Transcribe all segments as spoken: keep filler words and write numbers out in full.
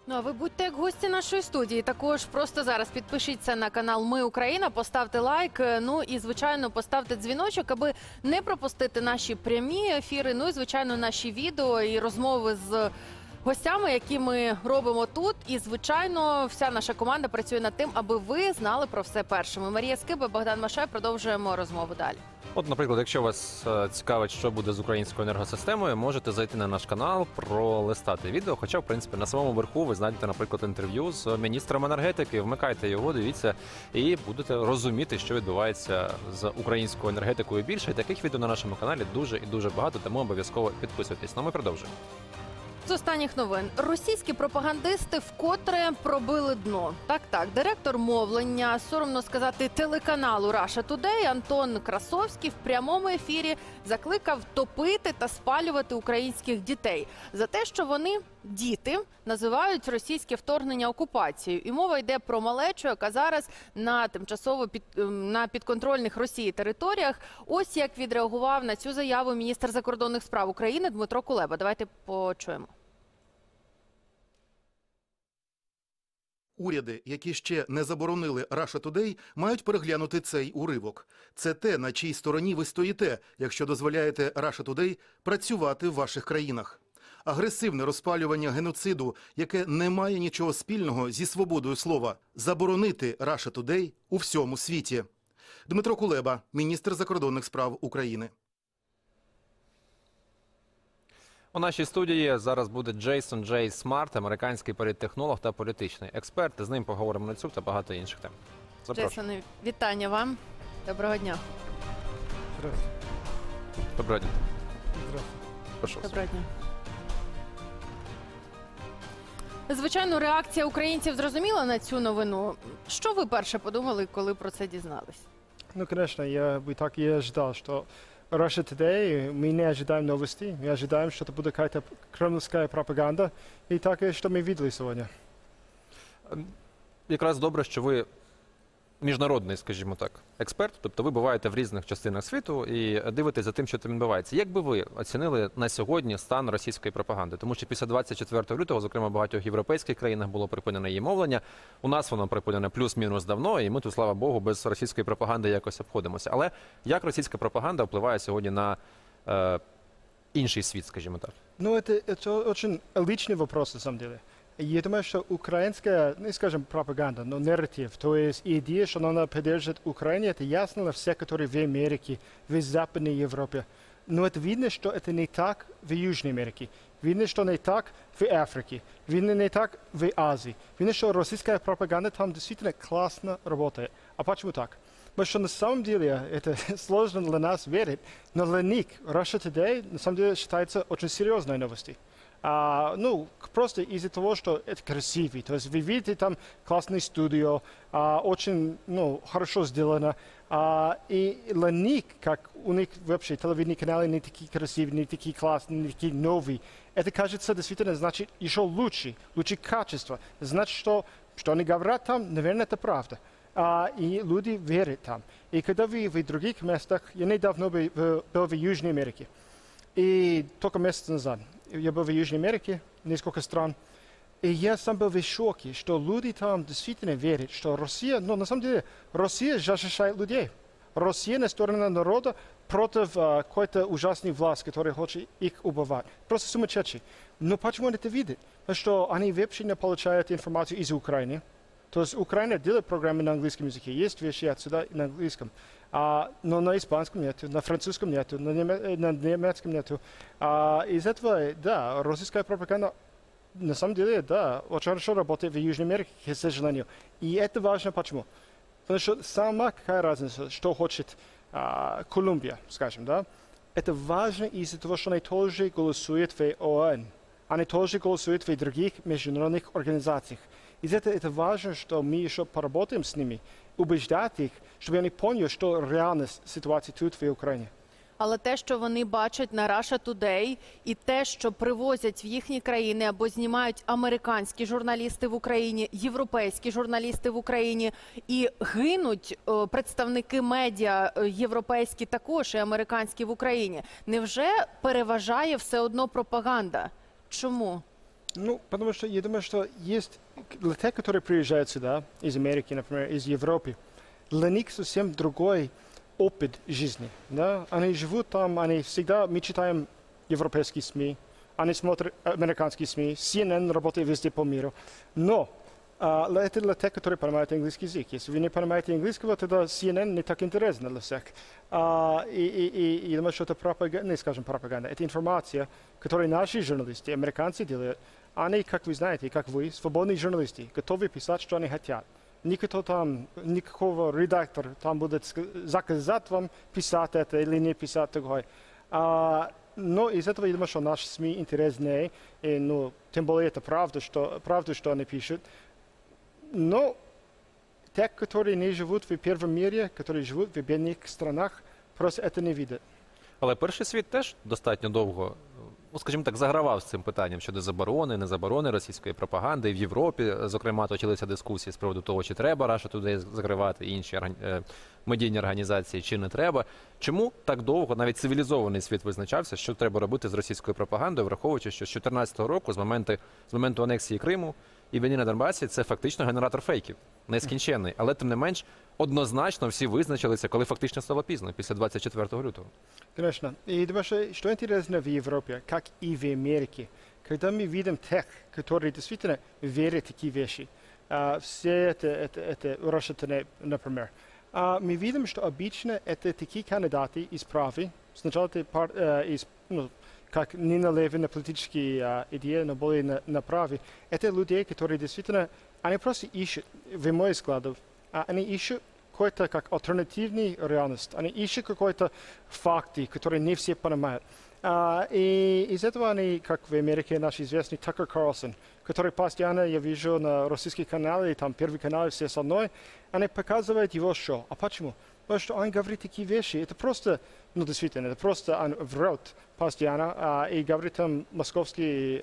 Ну, а ви будьте як гості нашої студії. Також просто зараз підпишіться на канал Ми Україна, поставте лайк, ну і, звичайно, поставте дзвіночок, аби не пропустити наші прямі ефіри, ну і, звичайно, наші відео і розмови з гостями, які ми робимо тут. І, звичайно, вся наша команда працює над тим, аби ви знали про все першими. Марія Скиба, Богдан Машай. Продовжуємо розмову далі. От, наприклад, якщо вас цікавить, що буде з українською енергосистемою, можете зайти на наш канал, пролистати відео. Хоча, в принципі, на самому верху ви знайдете, наприклад, інтерв'ю з міністром енергетики. Вмикайте його, дивіться, і будете розуміти, що відбувається з українською енергетикою більше. І таких відео на нашому каналі дуже і дуже багато, тому обов'язково підписуйтесь. Ну, ми продовжуємо. З останніх новин. Російські пропагандисти вкотре пробили дно. Так-так, директор мовлення, соромно сказати, телеканалу Russia Today Антон Красовський в прямому ефірі закликав топити та спалювати українських дітей за те, що вони, діти, називають російське вторгнення окупацією. І мова йде про малечу, яка зараз на тимчасово під, на підконтрольних Росії територіях. Ось як відреагував на цю заяву міністр закордонних справ України Дмитро Кулеба. Давайте почуємо. Уряди, які ще не заборонили Russia Today, мають переглянути цей уривок. Це те, на чій стороні ви стоїте, якщо дозволяєте Russia Today працювати в ваших країнах. Агресивне розпалювання геноциду, яке не має нічого спільного зі свободою слова. Заборонити Russia Today у всьому світі. Дмитро Кулеба, міністр закордонних справ України. У нашій студії зараз буде Джейсон Джей Смарт, американський політтехнолог та політичний експерт. З ним поговоримо на цю та багато інших тем. Джейсоне, вітання вам. Доброго дня. Здравствуйте. Доброго дня. Здравствуйте. Прошу. Доброго дня. Звичайно, реакція українців зрозуміла на цю новину. Що ви перше подумали, коли про це дізнались? Ну, конечно, я бы так и ожидал, что Russia Today, мы не ожидаем новостей, мы ожидаем, что это будет какая-то кремлевская пропаганда, и так, и что мы видели сегодня. Якраз добре, що ви міжнародний, скажімо так, експерт, тобто ви буваєте в різних частинах світу і дивитесь за тим, що там відбувається. Як би ви оцінили на сьогодні стан російської пропаганди? Тому що після двадцять четвертого лютого, зокрема, в багатьох європейських країнах було припинене її мовлення. У нас воно припинене плюс-мінус давно, і ми тут, слава Богу, без російської пропаганди якось обходимося. Але як російська пропаганда впливає сьогодні на е, інший світ, скажімо так? Ну, это, это очень личный вопрос, на самом деле. Я думаю, что украинская, ну, скажем, пропаганда, но нарратив, то есть идея, что она поддержит Украину, это ясно на все, которые в Америке, в Западной Европе. Но это видно, что это не так в Южной Америке. Видно, что не так в Африке. Видно, не так в Азии. Видно, что российская пропаганда там действительно классно работает. А почему так? Потому что на самом деле это сложно для нас верить, но для них Russia Today на самом деле считается очень серьезной новостью. А, ну, просто из-за того, что это красивый. То есть вы видите там классный студио, а, очень, ну, хорошо сделано. А, и для них, как у них вообще телевизионные каналы не такие красивые, не такие классные, не такие новые, это кажется действительно значит еще лучше, лучше качество. Значит, что, что они говорят там, наверное, это правда. А, и люди верят там. И когда вы в других местах, я недавно был в, был в Южной Америке, и только месяц назад, я был в Южной Америке, несколько стран, и я сам был в шоке, что люди там действительно верят, что Россия, ну, на самом деле, Россия защищает людей. Россия на стороне народа против uh, какой-то ужасной власти, которая хочет их убивать. Просто сумасшедший. Но почему они это видят? Потому что они вообще не получают информацию из Украины. То есть Украина делает программы на английском языке, есть вещи отсюда на английском, а, но на испанском нету, на французском нету, на, неме, на немецком нету. А, из этого, да, российская пропаганда, на самом деле, да, очень хорошо работает в Южной Америке, к сожалению. И это важно почему? Потому что сама какая разница, что хочет а, Колумбия, скажем, да? Это важно из-за того, что они тоже голосуют в ООН, они тоже голосуют в других международных организациях. Из-за этого это важно, что мы еще поработаем с ними, убеждать их, чтобы они поняли, что реальность ситуации тут в Украине. Але те, що вони бачать на Russia Today, і те, що привозять в їхні країни або знімають американські журналісти в Україні, європейські журналісти в Україні, і гинуть о, представники медіа європейські також і американські в Україні, невже переважає все одно пропаганда? Чому? Ну, потому что я думаю, что есть для тех, которые приезжают сюда, из Америки, например, из Европы, для них совсем другой опыт жизни. Да? Они живут там, они всегда, мы читаем европейские СМИ, они смотрят американские СМИ, си эн эн работает везде по миру. Но а, это для тех, которые понимают английский язык. Если вы не понимаете английского, тогда си эн эн не так интересно для всех. А, и, и, и, и я думаю, что это пропаганда, не скажем пропаганда, это информация, которую наши журналисты, американцы делают. Они, как вы знаете, как вы, свободные журналисты, готовы писать, что они хотят. Никто там, никакого редактора там будет заказать вам писать это или не писать такое. А, но из этого я думаю, что наши СМИ интереснее, и, ну, тем более это правда, что, правда, что они пишут. Но те, которые не живут в первом мире, которые живут в бедных странах, просто это не видят. Але перший світ теж достатньо довго, ну, скажімо так, загравав з цим питанням щодо заборони, не заборони російської пропаганди. І в Європі, зокрема, точилися дискусії з приводу того, чи треба Russia Today закривати, і інші органі- медійні організації, чи не треба. Чому так довго навіть цивілізований світ визначався, що треба робити з російською пропагандою, враховуючи, що з дві тисячі чотирнадцятого року, з моменту, з моменту анексії Криму і війни на Донбасі, це фактично генератор фейків, нескінченний. Але, тим не менш, однозначно всі визначилися, коли фактично стало пізно, після двадцять четвертого лютого. Конечно. И думаю, что, что интересно в Европе, как и в Америке, когда мы видим тех, которые действительно верят в такие вещи, а, все это, это, это Russia Today, например, а, мы видим, что обычно это такие кандидаты из правы, сначала это пар, э, из, ну, как не на левые, на политические а, идеи, но более на, на праве, это люди, которые действительно, они просто ищут, в мой взгляд, а, они ищут какой-то как альтернативный реальность. Они ищут какой-то факты, которые не все понимают. А, и из этого они, как в Америке наш известный Такер Карлсон, который постоянно я вижу на российских каналах, там Первый канал, все со мной, они показывают его шоу. А почему? Потому что он говорит такие вещи. Это просто, ну действительно, это просто он врет постоянно а, и говорит там московские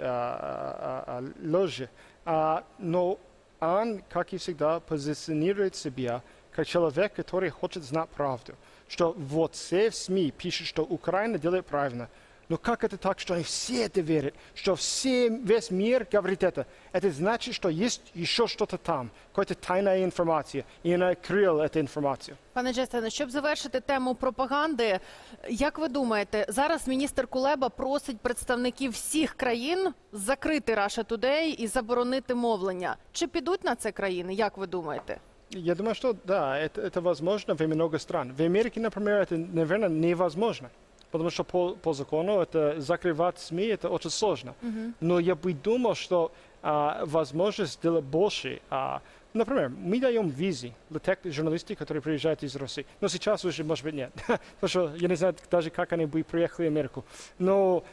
а, а, а, ложи. А, но он, как и всегда, позиционирует себя как человек, который хочет знать правду. Что вот все в СМИ пишут, что Украина делает правильно. Но как это так, что они все это верят? Что все, весь мир говорит это? Это значит, что есть еще что-то там, какая-то тайная информация, и она крыла эту информацию. Пане Джестине, щоб завершити тему пропаганди, як ви думаєте, зараз міністр Кулеба просить представників всіх країн закрити Russia Today і заборонити мовлення. Чи підуть на це країни, як ви думаєте? Я думаю, что да, это, это возможно в много стран. В Америке, например, это, наверное, невозможно. Потому что по, по закону это закрывать СМИ это очень сложно. Uh-huh. Но я бы думал, что а, возможность сделать больше. А, например, мы даем визы для тех журналистов, которые приезжают из России. Но сейчас уже, может быть, нет. Потому что я не знаю даже, как они бы приехали в Америку. Но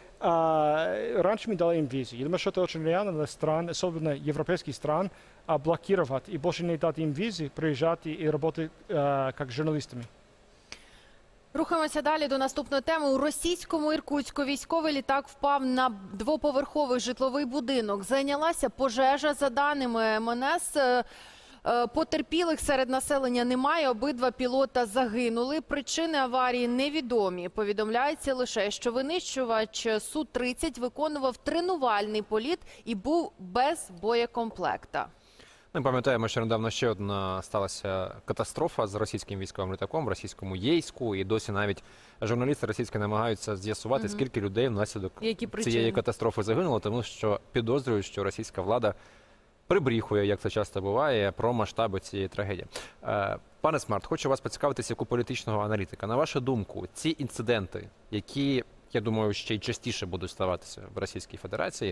а, раньше мы дали им визы. Я думаю, что это очень реально для стран, особенно европейских стран, а, блокировать и больше не дать им визы, приезжать и, и работать а, как журналистами. Рухаємося далі до наступної теми. У російському Іркутську військовий літак впав на двоповерховий житловий будинок. Зайнялася пожежа. За даними ем ен ес, е, е, потерпілих серед населення немає. Обидва пілота загинули. Причини аварії невідомі. Повідомляється лише, що винищувач Су тридцять виконував тренувальний політ і був без боєкомплекта. Ми пам'ятаємо, що недавно ще одна сталася катастрофа з російським військовим літаком в російському Єйську, і досі навіть журналісти російські намагаються з'ясувати, mm-hmm. скільки людей внаслідок цієї катастрофи загинуло, тому що підозрюють, що російська влада прибріхує, як це часто буває, про масштаби цієї трагедії. Пане Смарт, хочу вас поцікавитися як у політичного аналітика. На вашу думку, ці інциденти, які, я думаю, ще й частіше будуть ставатися в Російській Федерації,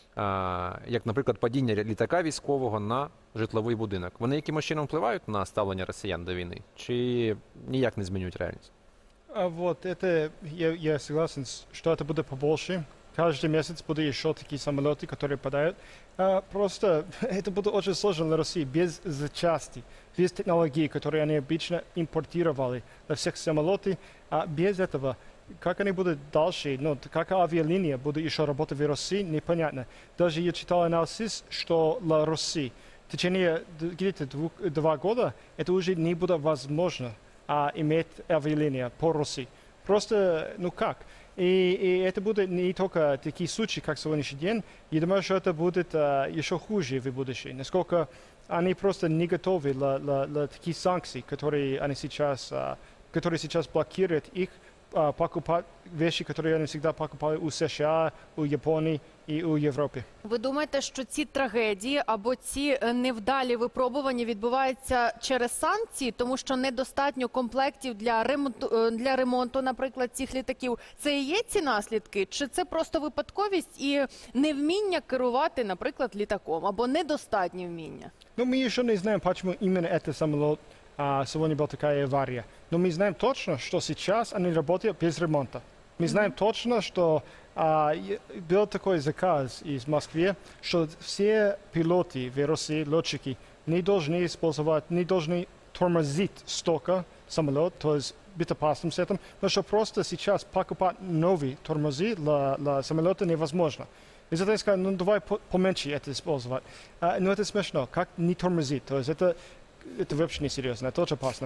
як, наприклад, падіння літака військового на житловий будинок, вони якимось чином впливають на ставлення росіян до війни? Чи ніяк не змінюють реальність? А вот это, я, я согласен, что это будет побольше. Каждый месяц будут еще такие самолеты, которые падают. А, просто это будет очень сложно для России без запчастей, без технологий, которые они обычно импортировали для всех самолетов. А без этого, как они будут дальше, ну, как авиалиния будет еще работать в России, непонятно. Даже я читал анализ, что для России в течение где-то двух, два года это уже не будет возможно а, иметь авиалиния по России. Просто, ну как? И, и это будет не только такие случаи, как сегодняшний день. Я думаю, что это будет а, еще хуже в будущем. Насколько они просто не готовы для, для, для таких санкций, которые они сейчас, а, которые сейчас блокируют их а, покупать вещи, которые они всегда покупали у США, у Японии і у Європі. Ви думаєте, що ці трагедії або ці е, невдалі випробування відбуваються через санкції, тому що недостатньо комплектів для ремонту, е, для ремонту, наприклад, цих літаків? Це і є ці наслідки? Чи це просто випадковість і невміння керувати, наприклад, літаком, або недостатнє вміння? Ну, мы еще не знаем, почему именно этот самолет а, сегодня была такая авария. Но мы знаем точно, что сейчас они работают без ремонта. Мы знаем точно, что а, е- был такой заказ из Москвы, что все пилоты в России, летчики, не должны использовать, не должны тормозить столько самолет, то есть быть опасным с этим, но что просто сейчас покупать новые тормозы для, для самолета невозможно. И затем сказали, ну давай по- поменьше это использовать. А, но это смешно, как не тормозить, то есть это, это вообще не серьезно, это очень опасно.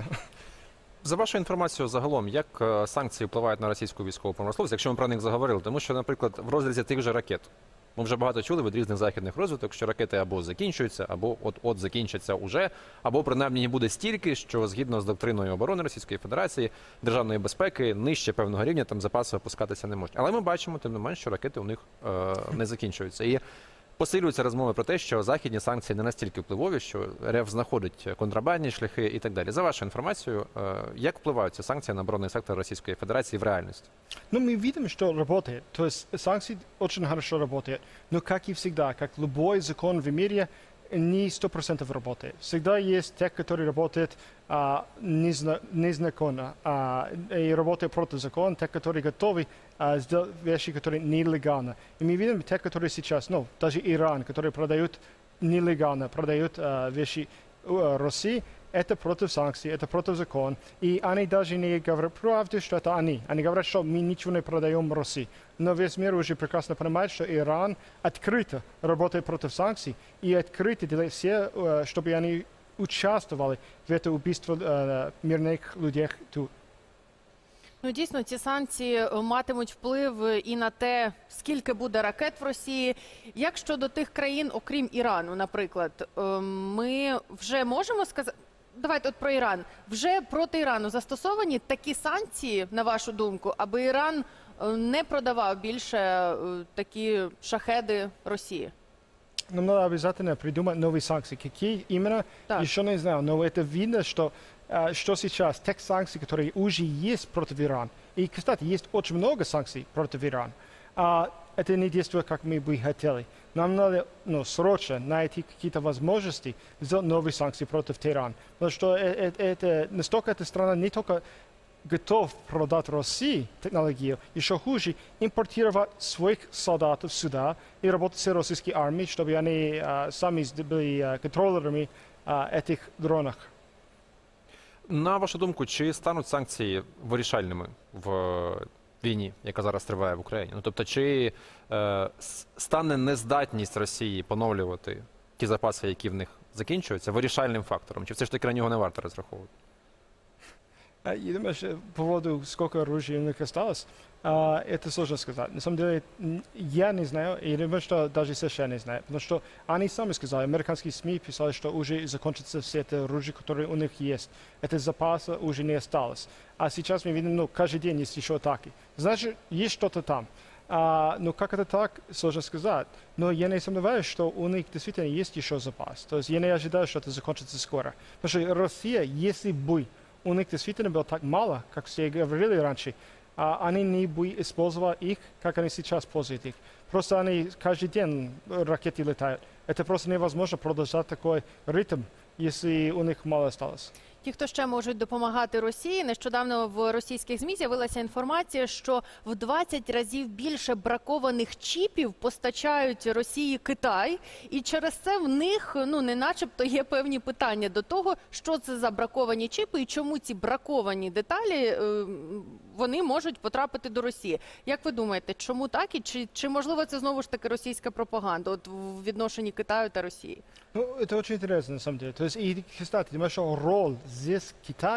За вашою інформацією, загалом, як е, санкції впливають на російську військову промисловість, якщо ми про них заговорили? Тому що, наприклад, в розрізі тих же ракет, ми вже багато чули від різних західних розвиток, що ракети або закінчуються, або от-от закінчаться уже, або принаймні не буде стільки, що згідно з доктриною оборони Російської Федерації, державної безпеки, нижче певного рівня там запаси опускатися не можуть. Але ми бачимо, тим не менш, що ракети у них е, не закінчуються. І посилюються розмови про те, що західні санкції не настільки впливові, що РФ знаходить контрабандні шляхи і так далі. За вашою інформацією, е, як впливають ці санкції на оборонний сектор Російської Федерації в реальності? Ну, мы видим, что работает. То есть санкции очень хорошо работают. Но, как и всегда, как любой закон в мире, не сто процентов работает. Всегда есть те, которые работают а, незна- незаконно, а, и работают против закона, те, которые готовы а, сделать вещи, которые нелегально. И мы видим те, которые сейчас, ну, даже Иран, которые продают нелегально, продают а, вещи uh, России, это против санкций, это против закона. И они даже не говорят правду, что это они. Они говорят, что мы ничего не продаем России. Но весь мир уже прекрасно понимает, что Иран открыто работает против санкций и открыто делает все, uh, чтобы они участвовали в это убийство uh, мирных людей тут. Ну, дійсно, ці санкції е, матимуть вплив і на те, скільки буде ракет в Росії. Як щодо тих країн, окрім Ірану, наприклад, е, ми вже можемо сказати... Давайте от про Іран. Вже проти Ірану застосовані такі санкції, на вашу думку, аби Іран е, не продавав більше е, такі шахеди Росії? Нам надо обязательно придумать новые санкции. Какие именно, Так. еще не знаю. Но это видно, что, а, что сейчас тех санкций, которые уже есть против Ирана. И, кстати, есть очень много санкций против Ирана. А это не действует, как мы бы хотели. Нам надо ну, срочно найти какие-то возможности сделать новые санкции против Tehran. Потому что э- э- это, настолько эта страна не только готов продать России технологию, еще хуже импортировать своих солдатов сюда и работать с российской армией, чтобы они а, сами были а, контролерами а, этих дронов. На вашу думку, чи стануть санкції вирішальними в війні, яка зараз триває в Україні? Ну, тобто, чи е, с- стане нездатність Росії поновлювати ті запаси, які в них закінчуються, вирішальним фактором? Чи все ж таки на нього не варто розраховувати? А, Я думаю, что по поводу, сколько оружия у них осталось, а, это сложно сказать. На самом деле, н- я не знаю, и думаю, что даже США не знают. Потому что они сами сказали, американские СМИ писали, что уже закончится все это оружие, которое у них есть. Это запаса уже не осталось. А сейчас мы видим, ну, каждый день есть еще атаки. Значит, есть что-то там. А, ну, как это так, сложно сказать. Но я не сомневаюсь, что у них действительно есть еще запас. То есть я не ожидаю, что это закончится скоро. Потому что Россия, если бы у них действительно было так мало, как все говорили раньше, а они не бы использовали их, как они сейчас пользуют их. Просто они каждый день ракеты летают. Это просто невозможно продолжать такой ритм, если у них мало осталось. Ті, хто ще можуть допомагати Росії, нещодавно в російських ЗМІ з'явилася інформація, що в двадцять разів більше бракованих чіпів постачають Росії Китай, і через це в них, ну, не начебто є певні питання до того, що це за браковані чіпи і чому ці браковані деталі, е, вони можуть потрапити до Росії. Як ви думаєте, чому так і чи, чи можливо це знову ж таки російська пропаганда от в відношенні Китаю та Росії? Ну, это очень интересно, на самом деле. То есть, и, кстати, думаю, что роль здесь Китая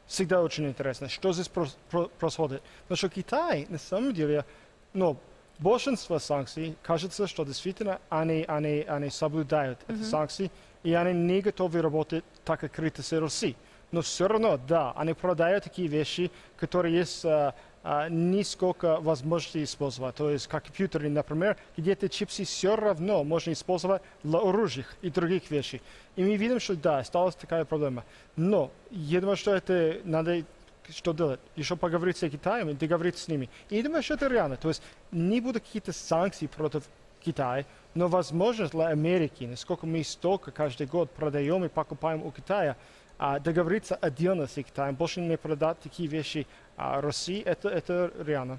всегда очень интересно, что здесь прос- про- происходит. Потому что Китай, на самом деле, ну, большинство санкций, кажется, что действительно они, они, они соблюдают эти санкции, и они не готовы работать так открыто с Россией. Но все равно, да, они продают такие вещи, которые есть а, а, нисколько возможностей использовать. То есть, как компьютеры, например, где эти чипсы все равно можно использовать для оружия и других вещей. И мы видим, что да, осталась такая проблема. Но я думаю, что это надо что делать? Еще поговорить с Китаем и договориться с ними. И я думаю, что это реально. То есть не будут какие-то санкции против Китая, но возможность для Америки, насколько мы столько каждый год продаем и покупаем у Китая, а договориться отдельно с Китаем, больше не продать такие вещи а, России, это, это реально.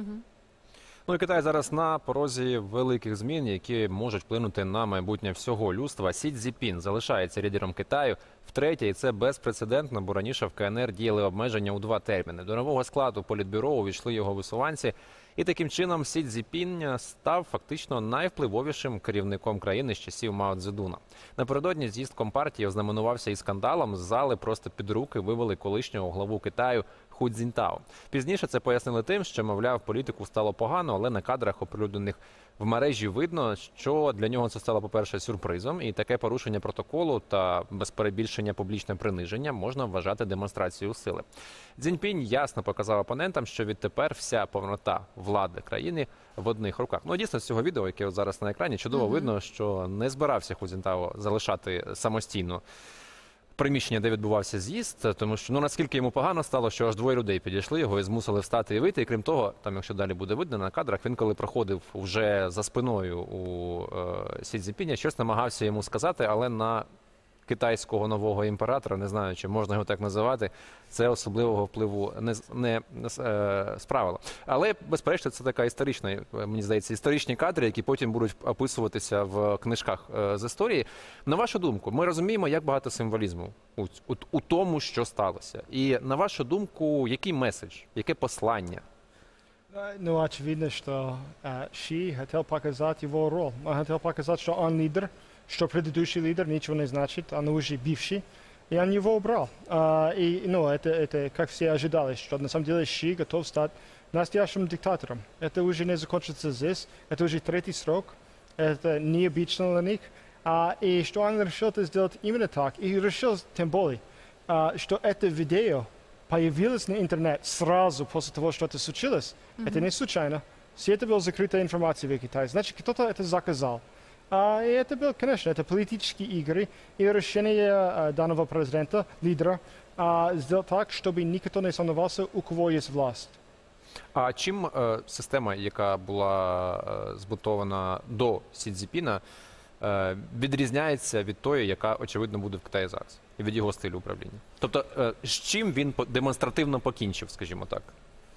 Ну і Китай зараз на порозі великих змін, які можуть вплинути на майбутнє всього людства. Сі Цзіньпін залишається лідером Китаю втретє, і це безпрецедентно, бо раніше в ка ен ер діяли обмеження у два терміни. До нового складу політбюро увійшли його висуванці. І таким чином Сі Цзіньпін став фактично найвпливовішим керівником країни з часів Мао Цзедуна. Напередодні з'їзд Компартії ознаменувався і скандалом. З зали просто під руки вивели колишнього главу Китаю Ху Цзіньтао. Пізніше це пояснили тим, що, мовляв, політику стало погано, але на кадрах, оприлюднених в мережі, видно, що для нього це стало, по-перше, сюрпризом, і таке порушення протоколу та, без перебільшення, публічне приниження можна вважати демонстрацією сили. Цзіньпін ясно показав опонентам, що відтепер вся повнота влади країни в одних руках. Ну, дійсно, з цього відео, яке от зараз на екрані, чудово mm-hmm. видно, що не збирався Ху Цзіньтао залишати самостійно приміщення, де відбувався з'їзд, тому що, ну, наскільки йому погано стало, що аж двоє людей підійшли його і змусили встати і вийти. І крім того, там, якщо далі буде видно на кадрах, він коли проходив вже за спиною у е, Сі Цзіньпіня, щось намагався йому сказати, але на китайського нового імператора, не знаю, чи можна його так називати, це особливого впливу не, не е, справило. Але, безперечно, це така історична, мені здається, історичні кадри, які потім будуть описуватися в книжках е, з історії. На вашу думку, ми розуміємо, як багато символізму у, у, у тому, що сталося. І на вашу думку, який меседж, яке послання? Ну, очевидно, что uh, Ши хотел показать его роль. Он хотел показать, что он лидер, что предыдущий лидер ничего не значит, он уже бывший, и он его убрал. Uh, и, ну, это, это, как все ожидали, что на самом деле Ши готов стать настоящим диктатором. Это уже не закончится здесь, это уже третий срок, это необычно для них. Uh, и что он решил это сделать именно так, и решил тем более, uh, что это видео появилось на интернет сразу после того, что это случилось. Mm-hmm. Это не случайно. Все это была закрытая информация в Китае. Значит, кто-то это заказал. А, и это было, конечно, это политические игры и решение а, данного президента, лидера, а, сделать так, чтобы никто не сомневался, у кого есть власть. А чим е, система, яка була е, збудована до Сі Цзіньпіна, е, відрізняється від тої, яка, очевидно, буде в Китаї зараз? І від його стилю управління. Тобто, е, з чим він по- демонстративно покінчив, скажімо так?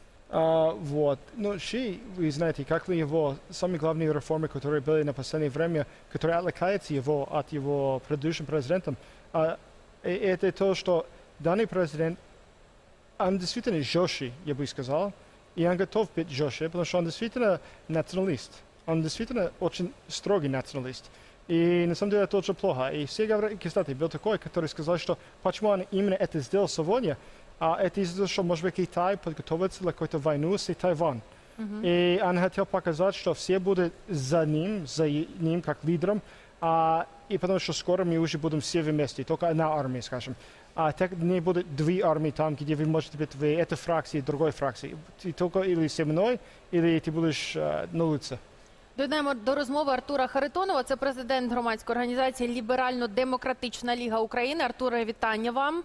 А, вот. Ну, Ши, вы знаете, как ли его самые главные реформы, которые были на последнее время, которые отвлекаются его от его предыдущим президентом, а, и это то, что данный президент, он действительно жестче, я бы сказал, и он готов быть жестче, потому что он действительно националист. Он действительно очень строгий националист. И на самом деле это очень плохо. И все говорят, кстати, был такой, который сказал, что почему он именно это сделал сегодня, а это из-за того, что, может быть, Китай подготовится для какой-то войну с Тайванем. Mm-hmm. И он хотел показать, что все будут за ним, за ним как лидером, а, и потому что скоро мы уже будем все вместе, только одна армия, скажем. А так не будет две армии там, где вы можете быть в этой фракции, другой фракции. Ты только или со мной, или ты будешь а, на улице. Дійдемо до розмови Артура Харитонова. Це президент громадської організації Ліберально-демократична ліга України. Артуре, вітання вам.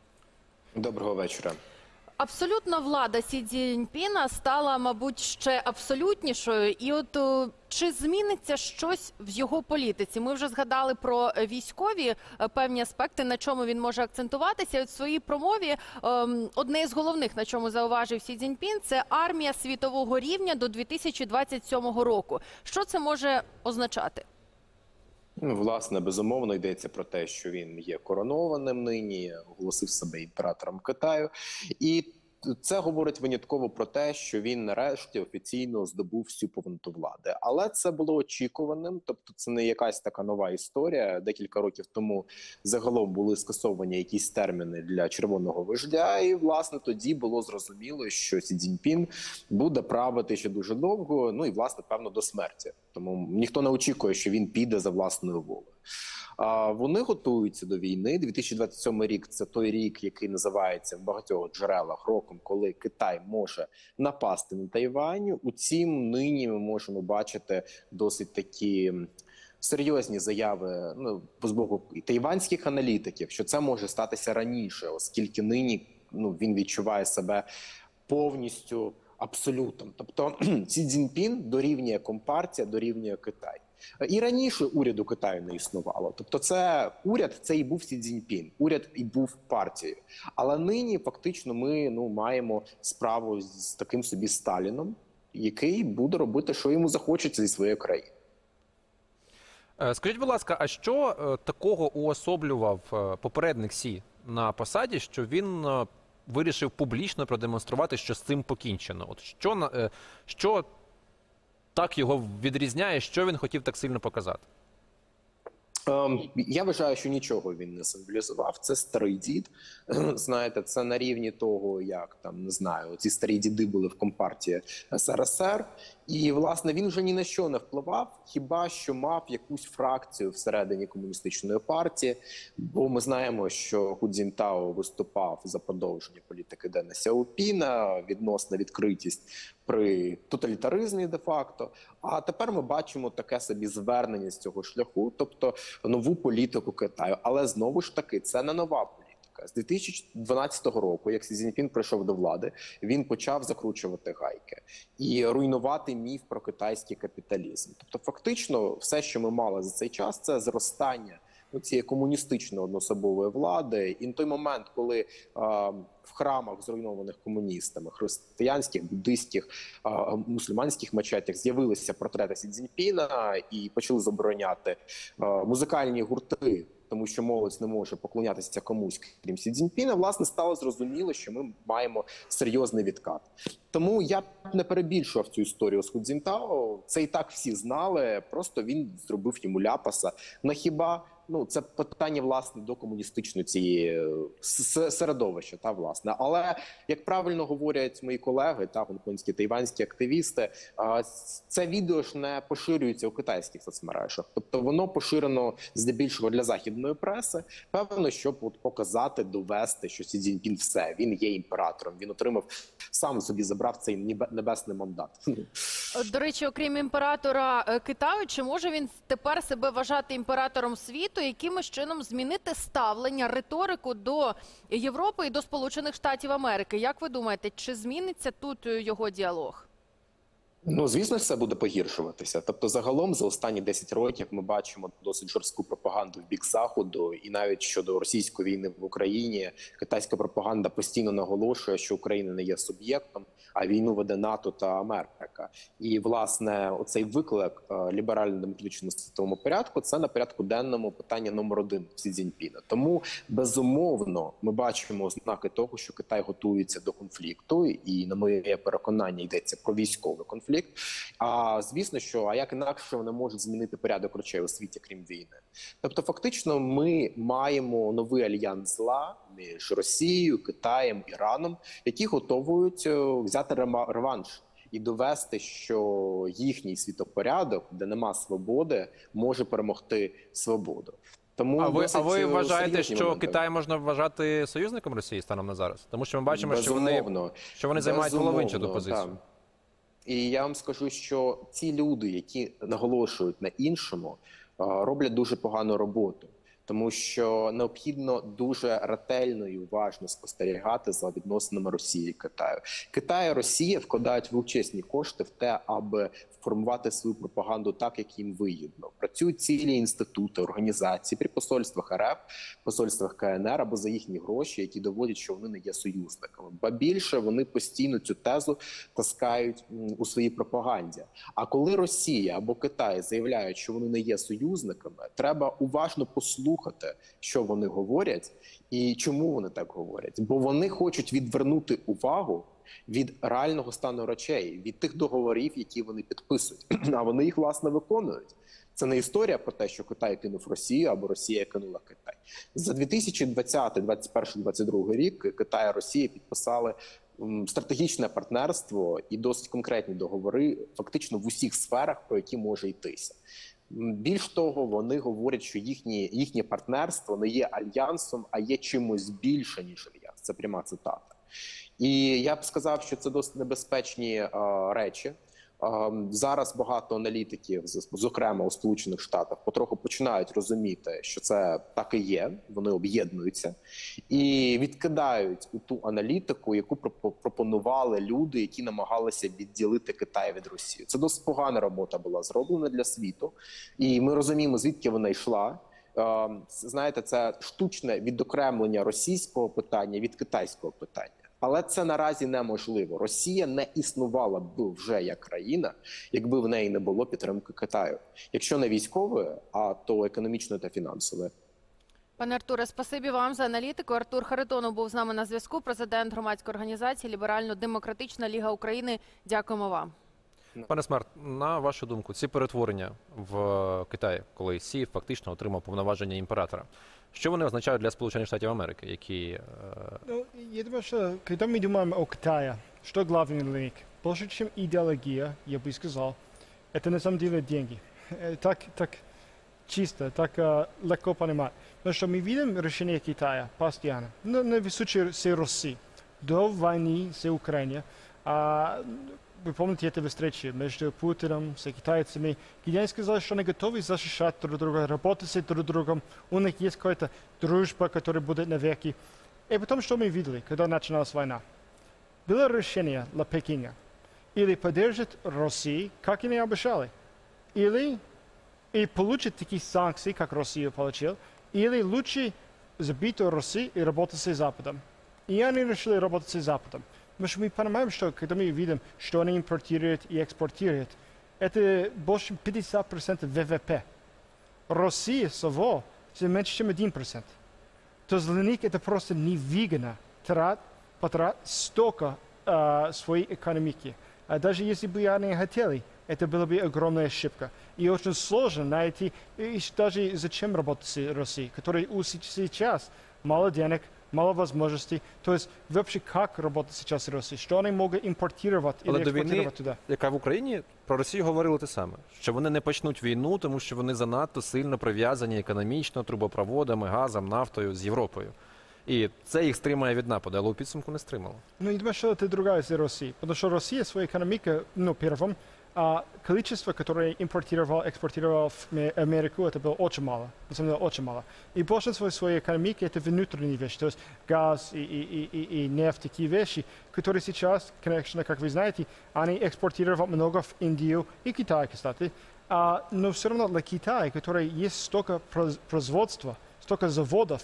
Доброго вечора. Абсолютна влада Сі Цзіньпіна стала, мабуть, ще абсолютнішою. І от о, чи зміниться щось в його політиці? Ми вже згадали про військові е, певні аспекти, на чому він може акцентуватися. І от в своїй промові е, одне з головних, на чому зауважив Сі Цзіньпін, це армія світового рівня до дві тисячі двадцять сьомого року. Що це може означати? Ну, власне, безумовно, йдеться про те, що він є коронованим нині, оголосив себе імператором Китаю. І Це говорить винятково про те, що він нарешті офіційно здобув всю повноту влади. Але це було очікуваним, тобто це не якась така нова історія. Декілька років тому загалом були скасовані якісь терміни для червоного вождя, і, власне, тоді було зрозуміло, що Сі Цзіньпін буде правити ще дуже довго, ну і, власне, певно, до смерті. Тому ніхто не очікує, що він піде за власною волею. А вони готуються до війни. дві тисячі двадцять сьомий рік – це той рік, який називається в багатьох джерелах роком, коли Китай може напасти на Тайвань. Утім, нині ми можемо бачити досить такі серйозні заяви, ну, з боку тайванських аналітиків, що це може статися раніше, оскільки нині, ну, він відчуває себе повністю абсолютом. Тобто Сі Цзіньпін дорівнює Компартія, дорівнює Китай. І раніше уряду Китаю не існувало. Тобто це уряд, це і був Сі Цзіньпін, уряд і був партією. Але нині фактично ми, ну, маємо справу з таким собі Сталіном, який буде робити, що йому захочеться зі своєї країни. Скажіть, будь ласка, а що е, такого уособлював е, попередник Сі на посаді, що він е, вирішив публічно продемонструвати, що з цим покінчено? От що, на- е, що так його відрізняє, що він хотів так сильно показати? Ем, Я вважаю, що нічого він не символізував. Це старий дід. Знаєте, це на рівні того, як там, не знаю, ці старі діди були в Компартії Ес Ер Ес Ер. І, власне, він вже ні на що не впливав, хіба що мав якусь фракцію всередині комуністичної партії. Бо ми знаємо, що Ху Цзіньтао виступав за продовження політики Дена Сяопіна, відносна відкритість при тоталітаризмі де-факто. А тепер ми бачимо таке собі звернення з цього шляху, тобто нову політику Китаю. Але знову ж таки, це не нова політика. З дві тисячі дванадцятого року, як Сі Цзіньпін прийшов до влади, він почав закручувати гайки і руйнувати міф про китайський капіталізм. Тобто фактично все, що ми мали за цей час, це зростання цієї комуністичної одноособової влади. І на той момент, коли а, в храмах, зруйнованих комуністами, християнських, буддистських, а, мусульманських мечетях з'явилися портрети Сі Цзіньпіна і почали забороняти а, музикальні гурти, тому що молодь не може поклонятися комусь, крім Сі Цзіньпіна, власне, стало зрозуміло, що ми маємо серйозний відкат. Тому я б не перебільшував цю історію з Ху Цзіньтао. Це і так всі знали, просто він зробив йому ляпаса. На хіба, ну, це питання, власне, до комуністичної цієї середовища, та, власне. Але, як правильно говорять мої колеги, та, гонконгські, тайванські активісти, це відео ж не поширюється у китайських соцмережах. Тобто воно поширено здебільшого для західної преси, певно, щоб от показати, довести, що Сі Цзіньпін все, він є імператором, він отримав, сам собі забрав цей небесний мандат. До речі, окрім імператора е, Китаю, чи може він тепер себе вважати імператором світу, якимось чином змінити ставлення, риторику до Європи і до Сполучених Штатів Америки? Як ви думаєте, чи зміниться тут його діалог? Ну, звісно, це буде погіршуватися. Тобто, загалом, за останні десять років ми бачимо досить жорстку пропаганду в бік Заходу. І навіть щодо російської війни в Україні, китайська пропаганда постійно наголошує, що Україна не є суб'єктом, а війну веде НАТО та Америка. І, власне, оцей виклик ліберально-демократичному світовому порядку – це на порядку денному питання номер один Сі Цзіньпіна. Тому, безумовно, ми бачимо ознаки того, що Китай готується до конфлікту. І, на моє переконання, йдеться про військовий конфлікт. А звісно, що а як інакше вони можуть змінити порядок речей у світі, крім війни. Тобто, фактично, ми маємо новий альянс зла між Росією, Китаєм, Іраном, які готовують взяти реванш і довести, що їхній світопорядок, де нема свободи, може перемогти свободу. Тому А ви, а ви досить вважаєте, серйозні що моменти. Китай можна вважати союзником Росії станом на зараз? Тому що ми бачимо, що вони, Безумовно. що вони займають Безумовно, половинчату позицію. так. І я вам скажу, що ці люди, які наголошують на іншому, роблять дуже погану роботу. Тому що необхідно дуже ретельно і уважно спостерігати за відносинами Росії і Китаю. Китай і Росія вкладають величезні кошти в те, аби формувати свою пропаганду так, як їм вигідно. Працюють цілі інститути, організації при посольствах Ер Еф, посольствах Ка Ен Ер або за їхні гроші, які доводять, що вони не є союзниками. Ба більше, вони постійно цю тезу таскають у своїй пропаганді. А коли Росія або Китай заявляють, що вони не є союзниками, треба уважно послухати послухати, що вони говорять і чому вони так говорять. Бо вони хочуть відвернути увагу від реального стану речей, від тих договорів, які вони підписують, а вони їх, власне, виконують. Це не історія про те, що Китай кинув Росію або Росія кинула Китай. За дві тисячі двадцятий, двадцять перший, двадцять другий рік Китай і Росія підписали стратегічне партнерство і досить конкретні договори фактично в усіх сферах, про які може йтися. Більш того, вони говорять, що їхні, їхнє партнерство не є альянсом, а є чимось більше, ніж альянс. Це пряма цитата. І я б сказав, що це досить небезпечні е, речі. Зараз багато аналітиків, зокрема у Сполучених Штатах, потроху починають розуміти, що це так і є, вони об'єднуються і відкидають у ту аналітику, яку пропонували люди, які намагалися відділити Китай від Росії. Це досить погана робота була зроблена для світу, і ми розуміємо, звідки вона йшла. Знаєте, це штучне відокремлення російського питання від китайського питання. Але це наразі неможливо. Росія не існувала б вже як країна, якби в неї не було підтримки Китаю. Якщо не військової, а то економічної та фінансової. Пане Артуре, спасибі вам за аналітику. Артур Харитонов був з нами на зв'язку, президент громадської організації Ліберально-демократична Ліга України. Дякуємо вам. Пане Смерт, на вашу думку, ці перетворення в Китаї, коли Сі фактично отримав повноваження імператора, що вони означають для Сполучених Штатів Америки, які... Ну, я думаю, что когда мы думаем о Китае, что главный для них? Больше, чем идеология, я бы сказал, это на самом деле деньги. Так, так чисто, так uh, легко понимать. Потому что мы видим решение Китая постоянно. Ну, на случае с Россией. До войны с Украиной, а, вы помните эту встречу между Путиным и китайцами, где они сказали, что они готовы защищать друг друга, работать с друг другом, у них есть какая-то дружба, которая будет навеки. И потом, что мы видели, когда начиналась война? Было решение для Пекина. Или поддержать Россию, как они обещали, или и получить такие санкции, как Россия получила, или лучше забить Россию и работать с Западом. И они решили работать с Западом. Потому что мы понимаем, что когда мы видим, что они импортируют и экспортируют, это больше чем пятьдесят процентов ВВП. Россия всего меньше, чем один процент. То есть для них это просто невыгодно трат, потратить столько э, своей экономики. А даже если бы они хотели, это была бы огромная ошибка. И очень сложно найти, и даже зачем работать с Россией, которой сейчас мало денег, мало возможностей. То есть вообще как работать сейчас с Россией? Что они могут импортировать или Але до экспортировать війни, туда? яка в Україні, про Росію говорили те саме. Що вони не почнуть війну, тому що вони занадто сильно прив'язані економічно трубопроводами, газом, нафтою з Європою. І це їх стримає від нападу, але у підсумку не стримало. Ну, я думаю, что это другая из России. Потому что Россия своей экономикой, ну, первым, а количество, которое импортировал, экспортировал в Ме- Америку, это было очень мало. На самом деле, очень мало. И большинство своей экономики это внутренние вещи, то есть газ и, и, и, и нефть, такие вещи, которые сейчас, конечно, как вы знаете, они экспортируют много в Индию и Китай, кстати. А, но все равно для Китая, который есть столько произ- производства, столько заводов,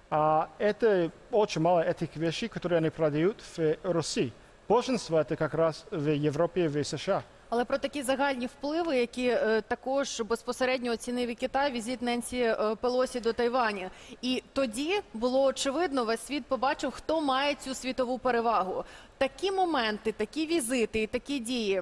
а это очень мало этих вещей, которые они продают в России. Большинство это как раз в Европе и в США. Але про такі загальні впливи, які е, також безпосередньо оцінив і Китай, візит Ненсі е, Пелосі до Тайваню. І тоді було очевидно, весь світ побачив, хто має цю світову перевагу. Такі моменти, такі візити і такі дії,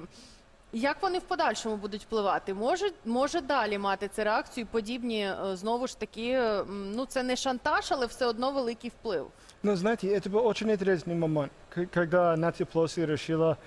як вони в подальшому будуть впливати? Може, може далі мати це реакцію, подібні, е, знову ж таки, е, м, ну це не шантаж, але все одно великий вплив. Ну, знаете, это был очень интересный момент, к- когда Нэнси Пелоси решила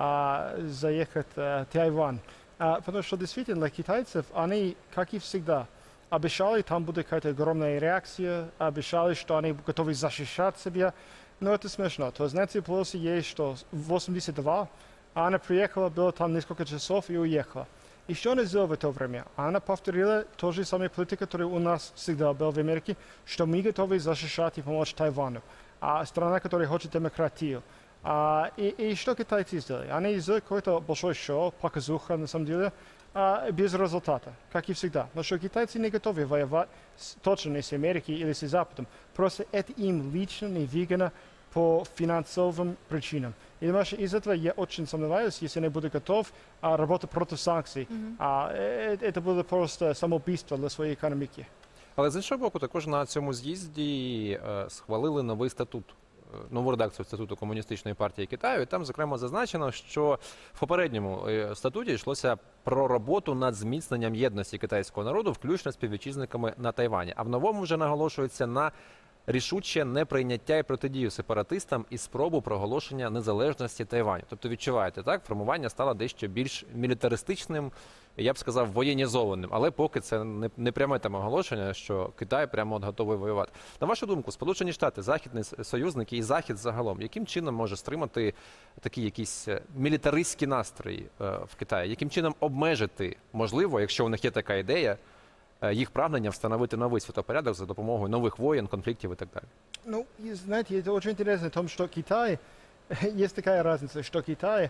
а, заехать а, в Тайвань. А, потому что действительно для китайцев они, как и всегда, обещали, там будет какая-то огромная реакция, обещали, что они готовы защищать себя. Но это смешно. То есть Нэнси Пелоси ей что, восемьдесят два, а она приехала, была там несколько часов и уехала. И что она сделала в это время? Она повторила ту же самую политику, которая у нас всегда была в Америке, что мы готовы защищать и помочь Тайваню. А страна, которая хочет демократию. А, и, и что китайцы сделали? Они сделали какое-то большое шоу, показуха на самом деле, а, без результата, как и всегда. Но что китайцы не готовы воевать с, точно не с Америкой или с Западом. Просто это им лично не выгодно по финансовым причинам. И думаю, что из этого я очень сомневаюсь, если не буду готов а, работать против санкций. Mm-hmm. А, э, это было просто самоубийство для своей экономики. Але з іншого боку, також на цьому з'їзді е, схвалили новий статут, е, нову редакцію статуту Комуністичної партії Китаю. І там, зокрема, зазначено, що в попередньому е, статуті йшлося про роботу над зміцненням єдності китайського народу, включно з співвітчизниками на Тайвані. А в новому вже наголошується на рішуче неприйняття і протидію сепаратистам і спробу проголошення незалежності Тайваню. Тобто, відчуваєте, так, формування стало дещо більш мілітаристичним, я б сказав, воєнізованим. Але поки це не, не пряме там оголошення, що Китай прямо от готовий воювати. На вашу думку, Сполучені Штати, західні союзники і Захід загалом, яким чином може стримати такі якісь мілітаристські настрої е, в Китаї? Яким чином обмежити, можливо, якщо у них є така ідея, їх прагнення встановити новий світопорядок за допомогою нових воєн, конфликтів и так далее? Ну, и знаете, это очень интересно в том, что Китай, есть такая разница, что Китай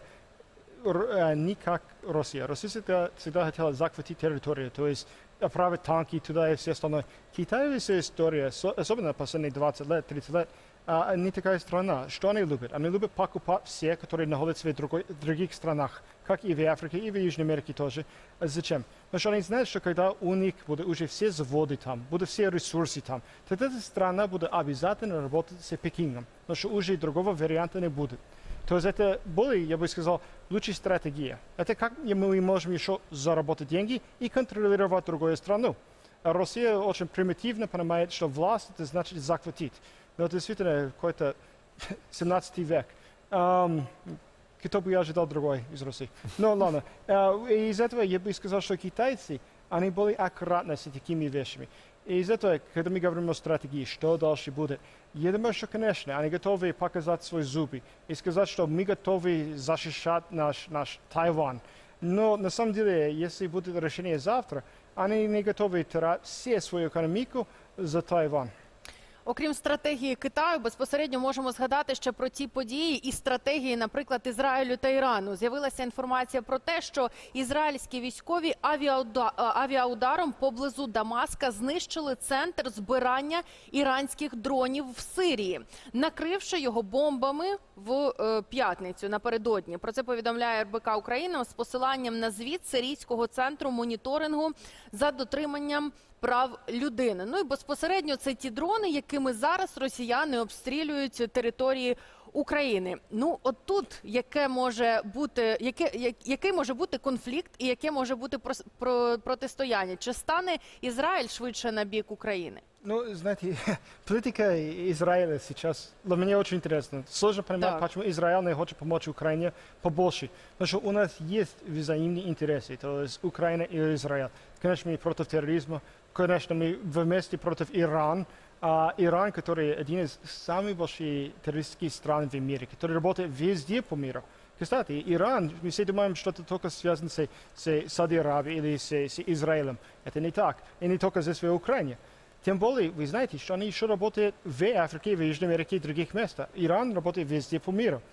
р- не как Россия. Россия всегда, всегда хотела захватить территорию, то есть отправить танки туда и все остальное. Китай, вся история, со- особенно последние двадцать лет, тридцать лет, а, не такая страна. Что они любят? Они любят покупать все, которые находятся в другой, других странах, как и в Африке, и в Южной Америке тоже. А зачем? Потому что они знают, что когда у них будут уже все заводы там, будут все ресурсы там, тогда эта страна будет обязательно работать с Пекином, потому что уже другого варианта не будет. То есть это более, я бы сказал, лучшая стратегия. Это как мы можем еще заработать деньги и контролировать другую страну. А Россия очень примитивно понимает, что власть это значит захватить. Но это действительно какой-то семнадцатый век. Um, кто бы я ожидал другой из России. Ну ладно. Uh, из этого я бы сказал, что китайцы, они были аккуратны с такими вещами. И из этого, когда мы говорим о стратегии, что дальше будет, я думаю, что, конечно, они готовы показать свои зубы и сказать, что мы готовы защищать наш, наш Тайвань. Но на самом деле, если будет решение завтра, они не готовы тратить всю свою экономику за Тайвань. Окрім стратегії Китаю, безпосередньо можемо згадати ще про ті події і стратегії, наприклад, Ізраїлю та Ірану. З'явилася інформація про те, що ізраїльські військові авіауда- авіаударом поблизу Дамаска знищили центр збирання іранських дронів в Сирії, накривши його бомбами в е, п'ятницю напередодні. Про це повідомляє ер бе ка Україна з посиланням на звіт Сирійського центру моніторингу за дотриманням прав людини. Ну і безпосередньо це ті дрони, якими зараз росіяни обстрілюють території України. Ну, от тут яке може бути, яке, я- який може бути конфлікт і яке може бути прос- про, протистояння? Чи стане Ізраїль швидше на бік України? Ну, знаете, политика Израиля сейчас для меня очень интересна. Сложно понимать, Так. почему Израиль не хочет помочь Украине побольше. Потому что у нас есть взаимные интересы, то есть Украина и Израиль. Конечно, мы против терроризма, конечно, мы вместе против Ирана. А Иран, который один из самых больших террористических стран в мире, который работает везде по миру. Кстати, Иран, мы все думаем, что это только связано с, с Саудовской Аравией или с, с Израилем. Это не так. И не только здесь, в Украине. Тем более, вы знаете, что они еще работают в Африке, в Южной Америке и других местах. Иран работает везде по миру.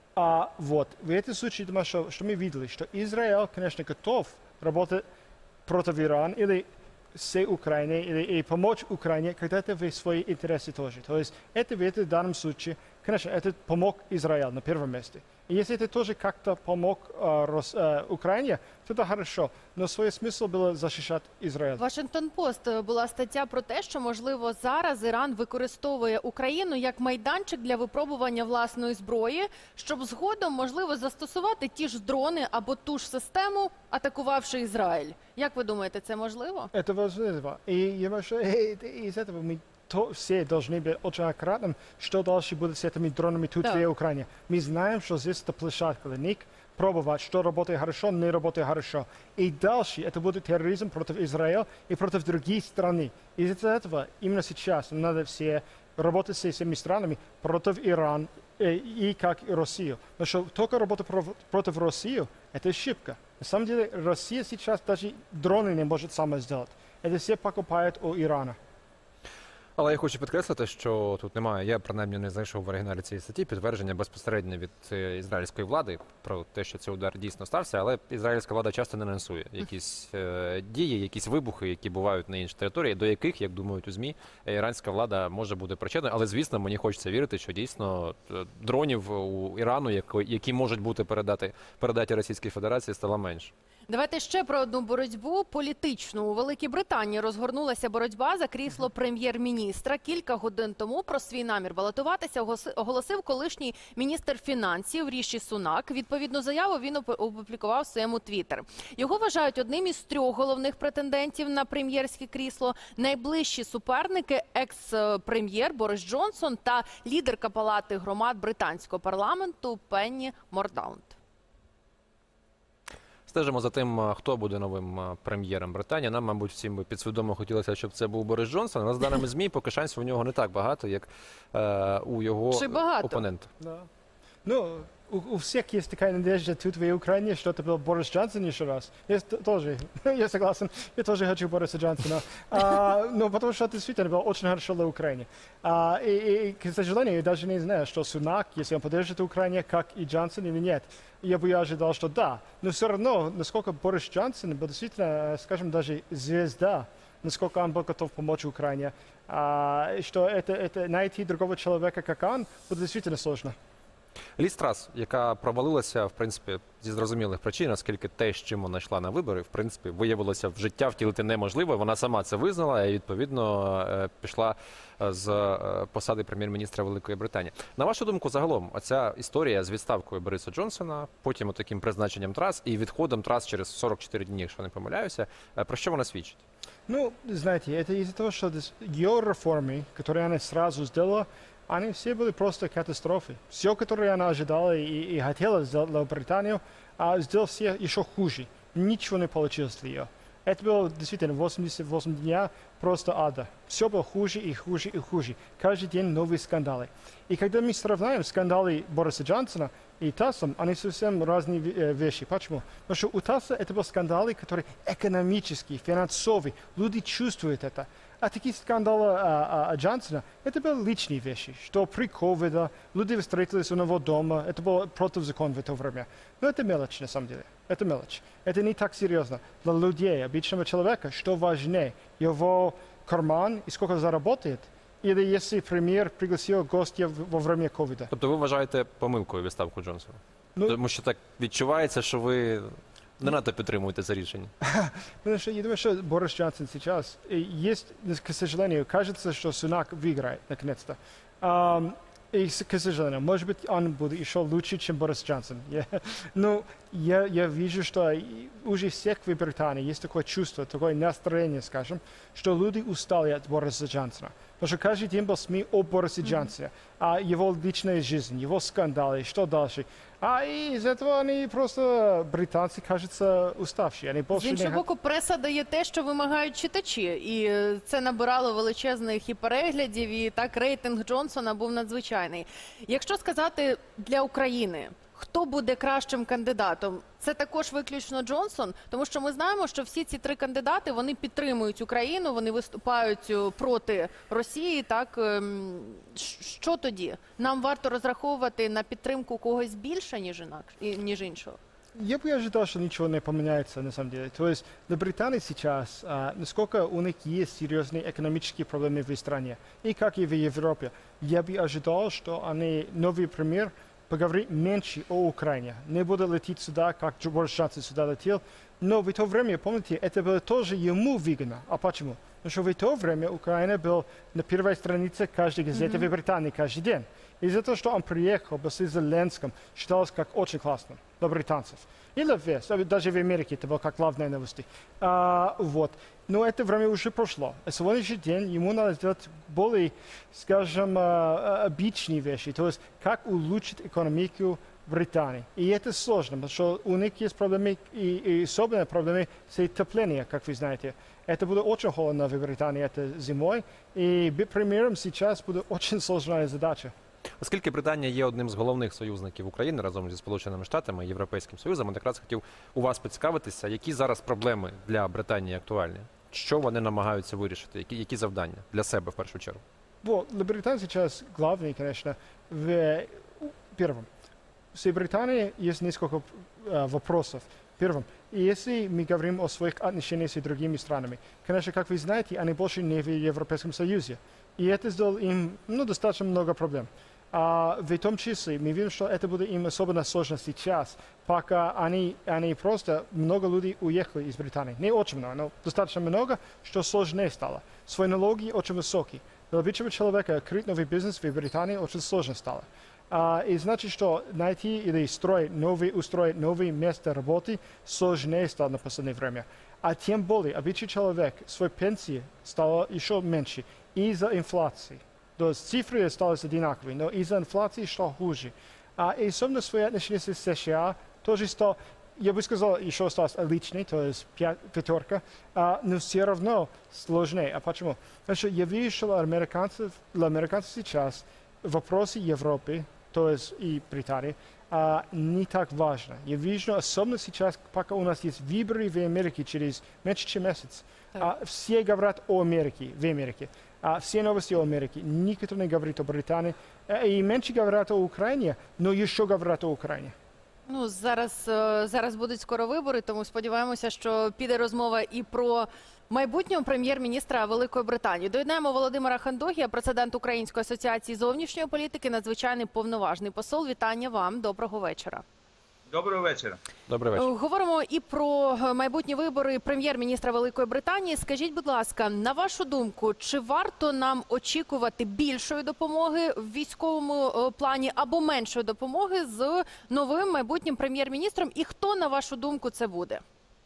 А вот, в этом случае, думаю, что, что мы видели, что Израиль, конечно, готов работать против Ирана или с Украиной, или и помочь Украине, когда это в свои интересы тоже. То есть это в этом данном случае, конечно, это помог Израиль на первом месте. И если это тоже как-то помог э, Рос, э, Украине, то это хорошо. Но свой смысл было защищать Израиль. Вашингтон-Пост була стаття про те, що, можливо, зараз Іран використовує Україну як майданчик для випробування власної зброї, щоб згодом, можливо, застосувати ті ж дрони або ту ж систему, атакувавши Ізраїль. Як ви думаєте, це можливо? Это возможно. И я думаю, что э, э, из этого мы то, все должны быть очень аккуратны, что дальше будет с этими дронами тут Да. в Украине. Мы знаем, что здесь это площадка для них, пробовать, что работает хорошо, не работает хорошо. И дальше это будет терроризм против Израиля и против других стран. Из-за этого именно сейчас надо все работать с этими странами против Ирана э, и как и Россию. Потому что только работа пров- против России – это ошибка. На самом деле Россия сейчас даже дроны не может сама сделать. Это все покупают у Ирана. Але я хочу підкреслити, що тут немає, я принаймні не знайшов в оригіналі цієї статті підтвердження безпосередньо від е, ізраїльської влади про те, що цей удар дійсно стався, але ізраїльська влада часто не анонсує якісь е, дії, якісь вибухи, які бувають на іншій території, до яких, як думають у ЗМІ, іранська влада може бути причетною. Але, звісно, мені хочеться вірити, що дійсно е, дронів у Ірану, які, які можуть бути передати, передаті Російській Федерації, стало менше. Давайте ще про одну боротьбу політичну. У Великій Британії розгорнулася боротьба за крісло прем'єр-міністра. Кілька годин тому про свій намір балотуватися оголоси- оголосив колишній міністр фінансів Ріші Сунак. Відповідну заяву він опу- опублікував в своєму твіттер. Його вважають одним із трьох головних претендентів на прем'єрське крісло. Найближчі суперники – екс-прем'єр Борис Джонсон та лідерка Палати громад британського парламенту Пенні Мордаунд. Стежимо за тим, хто буде новим а, прем'єром Британії. Нам, мабуть, всім би підсвідомо хотілося, щоб це був Борис Джонсон. Але з даними ЗМІ, поки шансів у нього не так багато, як е, у його Чи багато? опонента. Да. Ну, у, у всех есть такая надежда тут в Украине, что это был Борис Джонсон еще раз. Я т- тоже, я согласен, я тоже хочу Бориса Джонсона. А, ну, потому что это действительно было очень хорошо для Украины. А, и, и, к сожалению, я даже не знаю, что Сунак, если он поддержит Украине, как и Джонсон или нет. Я бы ожидал, что да. Но все равно, насколько Борис Джонсон был действительно, скажем, даже звезда, насколько он был готов помочь Украине, а, что это, это найти другого человека, как он, будет действительно сложно. Ліз Трас, яка провалилася, в принципі, зі зрозумілих причин, оскільки те, з чим вона йшла на вибори, в принципі, виявилося в життя втілити неможливо. Вона сама це визнала і, відповідно, е, пішла е, з е, посади прем'єр-міністра Великої Британії. На вашу думку, загалом, оця історія з відставкою Бориса Джонсона, потім таким призначенням Трас і відходом Трас через сорок чотири дні, якщо не помиляюся, е, про що вона свідчить? Ну, знаете, это из-за того, что дес- ее реформы, которые она сразу сделала, они все были просто катастрофой. Все, которое она ожидала и, и хотела сделать для Британию, а сделал все еще хуже. Ничего не получилось для ее. Это было действительно восемьдесят восемь дня просто ада. Все было хуже и хуже и хуже. Каждый день новые скандалы. И когда мы сравниваем скандалы Бориса Джонсона и Тасса, они совсем разные э, вещи. Почему? Потому что у Тасса это были скандалы, которые экономические, финансовые. Люди чувствуют это. А такие скандалы а, а, Джонсона, это были личные вещи, что при ковиде люди встретились у него дома, это было против закона в то время. Но это мелочь на самом деле, это мелочь. Это не так серьезно. Для людей, обычного человека, что важнее, его карман и сколько заработает, или если премьер пригласил гостя в- во время ковида. Тобто ви вважаєте помилкою відставку Джонсона? Ну- Тому що так відчувається, що ви не надто підтримуєте це рішення. Потому что я думаю, что Борис Джонсон сейчас, э, есть, к сожалению, кажется, что Сунак выиграет, наконец-то. Ам, и, с- к сожалению, может быть, он будет еще лучше, чем Борис Джонсон. Я- Но я, я вижу, что и уже всех в Британии есть такое чувство, такое настроение, скажем, что люди устали от Бориса Джонсона. Потому что каждый день был СМИ о Борисе Джонсоне, о его личной жизни, его скандалы, что дальше. А из этого они просто, британцы, кажется, уставшие. Они З больше не іншого хот- боку, преса дає те, що вимагають читачі, і е, це набирало величезних і переглядів, і так рейтинг Джонсона був надзвичайний. Якщо сказати для України, хто буде кращим кандидатом, це також виключно Джонсон, тому що ми знаємо, що всі ці три кандидати, вони підтримують Україну, вони виступають е, проти Росії. Так ем, щ- що тоді? Нам варто розраховувати на підтримку когось більше, ніж інакше, і- ніж іншого. Я бы ожидал, что ничего не поменяется на самом деле. То есть для Британии сейчас, а, насколько у них есть серьезные экономические проблемы в стране, и как и в Европе, я бы ожидал, что они, новый премьер, поговорит меньше о Украине. Не будет лететь сюда, как Джо- Борис Джонсон сюда летел. Но в то время, помните, это было тоже ему выгодно. А почему? Потому что в то время Украина была на первой странице каждой газеты в Британии каждый день. Из-за того, что он приехал, был с Зеленским, считалось как очень классно для британцев. И для весь, а даже в Америке это было как главные новости. А, вот. Но это время уже прошло. А сегодняшний день ему надо сделать более, скажем, а, а, обычные вещи. То есть, как улучшить экономику Британии. И это сложно, потому что у них есть проблемы, и, и особенно проблемы с отоплением, как вы знаете. Это будет очень холодно в Британии это зимой, и быть премьером сейчас будет очень сложная задача. Оскільки Британія є одним з головних союзників України разом зі Сполученими Штатами і Європейським Союзом, я якраз хотів у вас поцікавитися, які зараз проблеми для Британії актуальні? Що вони намагаються вирішити? Які, які завдання для себе в першу чергу? Вот, для Британии сейчас главное, конечно, в первом. В Британии есть несколько э, вопросов. Первым, если мы говорим о своих отношениях с другими странами, конечно, как вы знаете, они больше не в Европейском Союзе. И это сделало им ну, достаточно много проблем. А в том числе мы видим, что это будет им особенно сложно сейчас, пока они, они просто, много людей уехали из Британии. Не очень много, но достаточно много, что сложнее стало. Свои налоги очень высокие. Для обычного человека открыть новый бизнес в Британии очень сложно стало. А, и значит, что найти или строить новые, устроить новые места работы сложнее стало на последнее время. А тем более, обычный человек, своей пенсии стало еще меньше из-за инфляции. То есть цифры остались одинаковые, но из-за инфляции что хуже. А и особенно свои отношения с США тоже стал, я бы сказал, еще осталось отличный, то есть пя- пятерка, а, но все равно сложнее. А почему? Потому что я вижу, что для американцев, для американцев сейчас вопросы Европы, то есть и Британии, а, не так важно. Я вижу, особенно сейчас, пока у нас есть выборы в Америке через меньше, чем месяц, а, все говорят о Америке, в Америке. А все новости о Америке. Никто не говорит о Британии. І менше говорять о Україні, але ще говорять о Україні. Ну, зараз, е, зараз будуть скоро вибори, тому сподіваємося, що піде розмова і про майбутнього прем'єр-міністра Великої Британії. Доєднаємо Володимира Хандогія, президент Української асоціації зовнішньої політики, надзвичайний повноважний посол. Вітання вам, доброго вечора. Доброго вечора. Добрий вечір. Говоримо і про майбутні вибори прем'єр-міністра Великої Британії. Скажіть, будь ласка, на вашу думку, чи варто нам очікувати більшої допомоги в військовому е, плані або меншої допомоги з новим майбутнім прем'єр-міністром? І хто, на вашу думку, це буде?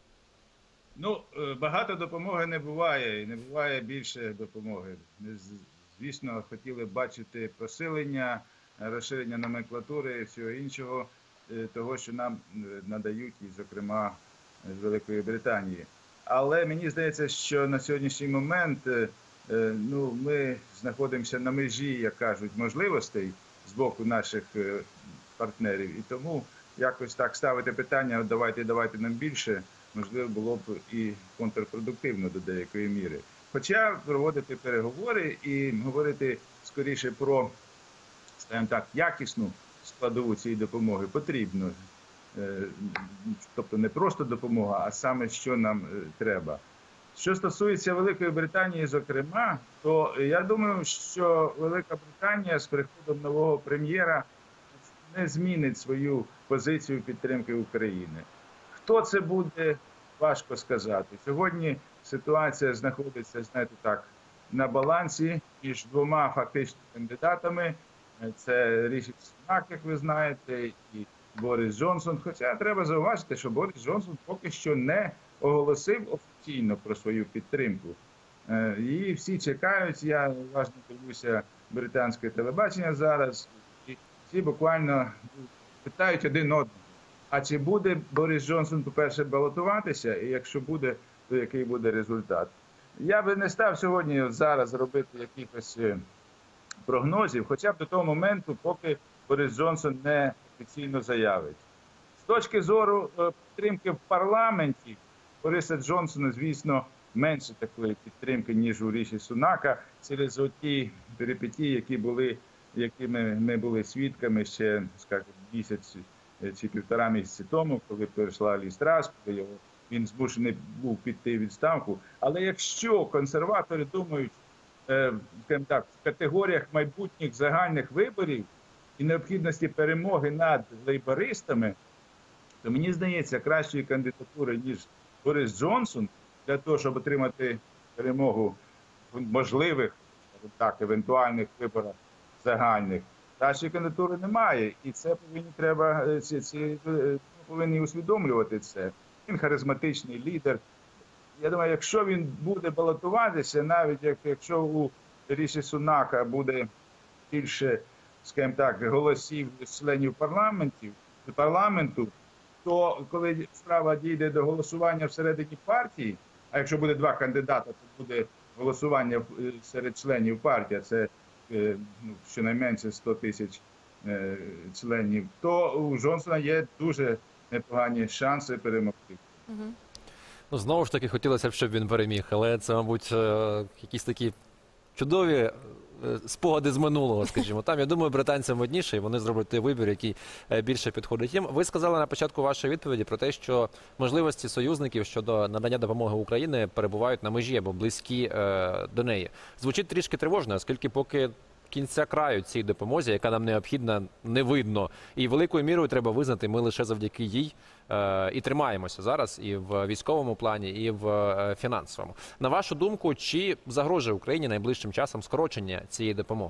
Ну, е, багато допомоги не буває, і не буває більше допомоги. Ми, з- звісно, хотіли б бачити посилення, розширення номенклатури і всього іншого, е, того, що нам е, надають, і, зокрема, з Великої Британії. Але мені здається, що на сьогоднішній момент е, е, ну, ми знаходимося на межі, як кажуть, можливостей з боку наших е, партнерів. І тому якось так ставити питання, «От давайте, давайте нам більше», можливо, було б і контрпродуктивно до деякої міри. Хоча проводити переговори і говорити скоріше про, скажімо так, якісну складову цієї допомоги потрібно. Е, Тобто не просто допомога, а саме що нам е, треба. Що стосується Великої Британії, зокрема, то я думаю, що Велика Британія з приходом нового прем'єра не змінить свою позицію підтримки України. Хто це буде, важко сказати. Сьогодні ситуація знаходиться, знаєте так, на балансі між двома фактично кандидатами. Це Ріші Сунак, як ви знаєте, і Борис Джонсон. Хоча треба зауважити, що Борис Джонсон поки що не оголосив офіційно про свою підтримку. Е, І всі чекають, я уважно дивлюся британське телебачення зараз, і всі буквально питають один одного. А чи буде Борис Джонсон, по-перше, балотуватися, і якщо буде, то який буде результат? Я би не став сьогодні от зараз робити якихось е, прогнозів, хоча б до того моменту, поки Борис Джонсон не офіційно заявить. З точки зору е, підтримки в парламенті, Бориса Джонсона, звісно, менше такої підтримки, ніж у Ріші Сунака, через ті перипетії, які були, якими ми були свідками ще, скажімо, місяць чи півтора місяці тому, коли прийшла Лі Страс, коли його, він змушений був піти в відставку. Але якщо консерватори думають, е, скажімо так, в категоріях майбутніх загальних виборів і необхідності перемоги над лейбористами, то мені здається, кращої кандидатури, ніж Борис Джонсон, для того, щоб отримати перемогу в можливих, скажімо так, евентуальних виборах загальних, кращої кандидатури немає. І це повинні треба, ці, ці, повинні усвідомлювати це. Він харизматичний лідер. Я думаю, якщо він буде балотуватися, навіть як, якщо у Ріші Сунака буде більше, скажімо так, голосів членів парламентів, парламенту, то коли справа дійде до голосування всередині партії, а якщо буде два кандидати, то буде голосування серед членів партії, це е, ну, щонайменше сто тисяч е, членів, то у Джонсона є дуже непогані шанси перемогти. Угу. Ну, знову ж таки, хотілося б, щоб він переміг, але це, мабуть, е, якісь такі чудові е, спогади з минулого, скажімо. Там, я думаю, британцям одніше, і вони зроблять той вибір, який е, більше підходить їм. Ви сказали на початку вашої відповіді про те, що можливості союзників щодо надання допомоги Україні перебувають на межі або близькі е, до неї. Звучить трішки тривожно, оскільки поки кінця краю цій допомозі, яка нам необхідна, не видно. І великою мірою треба визнати, ми лише завдяки їй е, і тримаємося зараз і в військовому плані, і в е, фінансовому. На вашу думку, чи загрожує Україні найближчим часом скорочення цієї допомоги?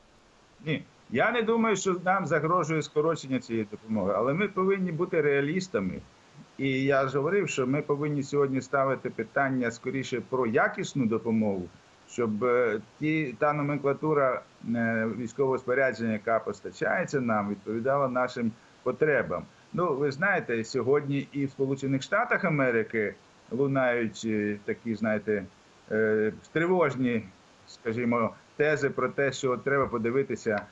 Ні, я не думаю, що нам загрожує скорочення цієї допомоги, але ми повинні бути реалістами. І я ж говорив, що ми повинні сьогодні ставити питання скоріше про якісну допомогу, щоб ті, та номенклатура військового спорядження, яка постачається нам, відповідала нашим потребам. Ну, ви знаєте, сьогодні і в Сполучених Штатах Америки лунають такі, знаєте, тривожні, скажімо, тези про те, що треба подивитися,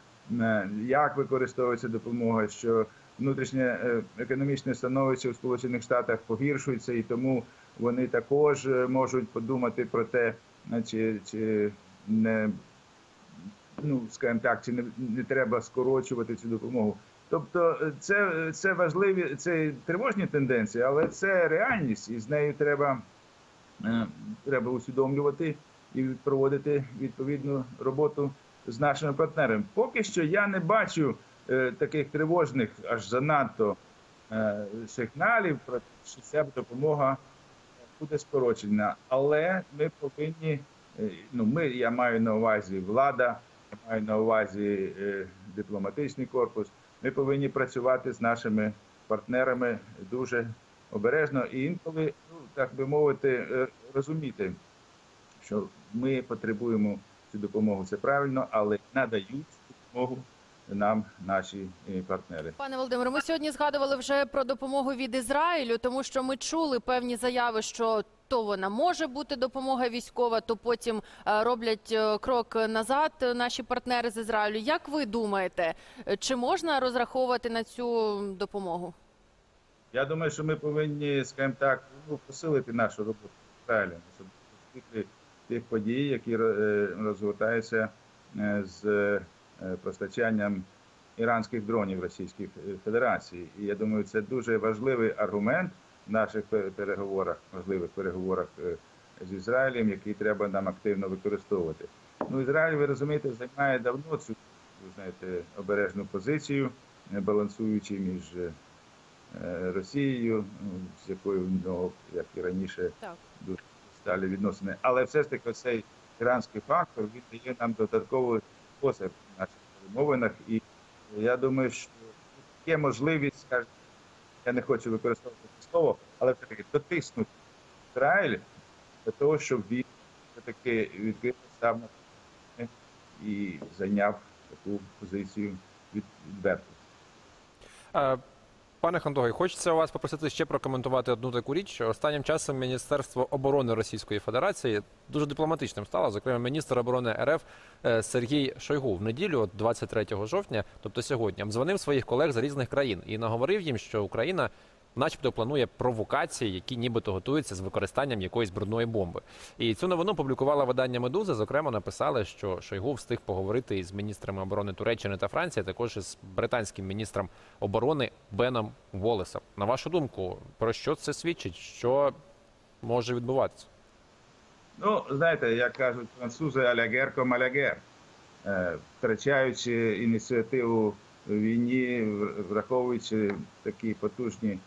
як використовується допомога, що внутрішнє економічне становище у Сполучених Штатах погіршується, і тому вони також можуть подумати про те, чи, чи не, ну, скажімо так, чи не, не треба скорочувати цю допомогу. Тобто це, це важливі, це тривожні тенденції, але це реальність, і з нею треба, треба усвідомлювати і проводити відповідну роботу з нашими партнерами. Поки що я не бачу е, таких тривожних, аж занадто е, сигналів про те, що ця допомога буде скорочена. Але ми повинні, е, ну ми, я маю на увазі влада, я маю на увазі е, дипломатичний корпус, ми повинні працювати з нашими партнерами дуже обережно і інколи, ну, так би мовити, е, розуміти, що ми потребуємо цю допомогу, це правильно, але надають цю допомогу нам наші партнери. Пане Володимире, ми сьогодні згадували вже про допомогу від Ізраїлю, тому що ми чули певні заяви, що то вона може бути допомога військова, то потім роблять крок назад наші партнери з Ізраїлю. Як ви думаєте, чи можна розраховувати на цю допомогу? Я думаю, що ми повинні, скажімо так, ну, посилити нашу роботу з Ізраїлем, особливо тих подій, які розгортаються з постачанням іранських дронів Російській Федерації. І я думаю, це дуже важливий аргумент в наших переговорах, можливих переговорах з Ізраїлем, який треба нам активно використовувати. Ну, Ізраїль, ви розумієте, займає давно цю, ви знаєте, обережну позицію, балансуючи між Росією, з якою в нього, як і раніше, так, дуже сталі відносини. Але все ж таки цей іранський фактор, він дає нам додатковий спосіб в наших перемовинах. І я думаю, що є можливість, скажімо, я не хочу використовувати це слово, але все-таки дотиснути Ізраїль для того, щоб він все-таки відкрито став на і зайняв таку позицію відверту. Пане Хандогай, хочеться у вас попросити ще прокоментувати одну таку річ. Останнім часом Міністерство оборони Російської Федерації дуже дипломатичним стало. Зокрема, міністр оборони РФ Сергій Шойгу в неділю, двадцять третього жовтня, тобто сьогодні, обдзвонив своїх колег з різних країн і наговорив їм, що Україна начебто планує провокації, які нібито готуються з використанням якоїсь брудної бомби. І цю новину публікувала видання «Медуза». Зокрема, написали, що Шойгу встиг поговорити із міністрами оборони Туреччини та Франції, а також із британським міністром оборони Беном Волесом. На вашу думку, про що це свідчить? Що може відбуватися? Ну, знаєте, як кажуть французи, «алягер ком алягер». Втрачаючи ініціативу в війні, враховуючи такі потужні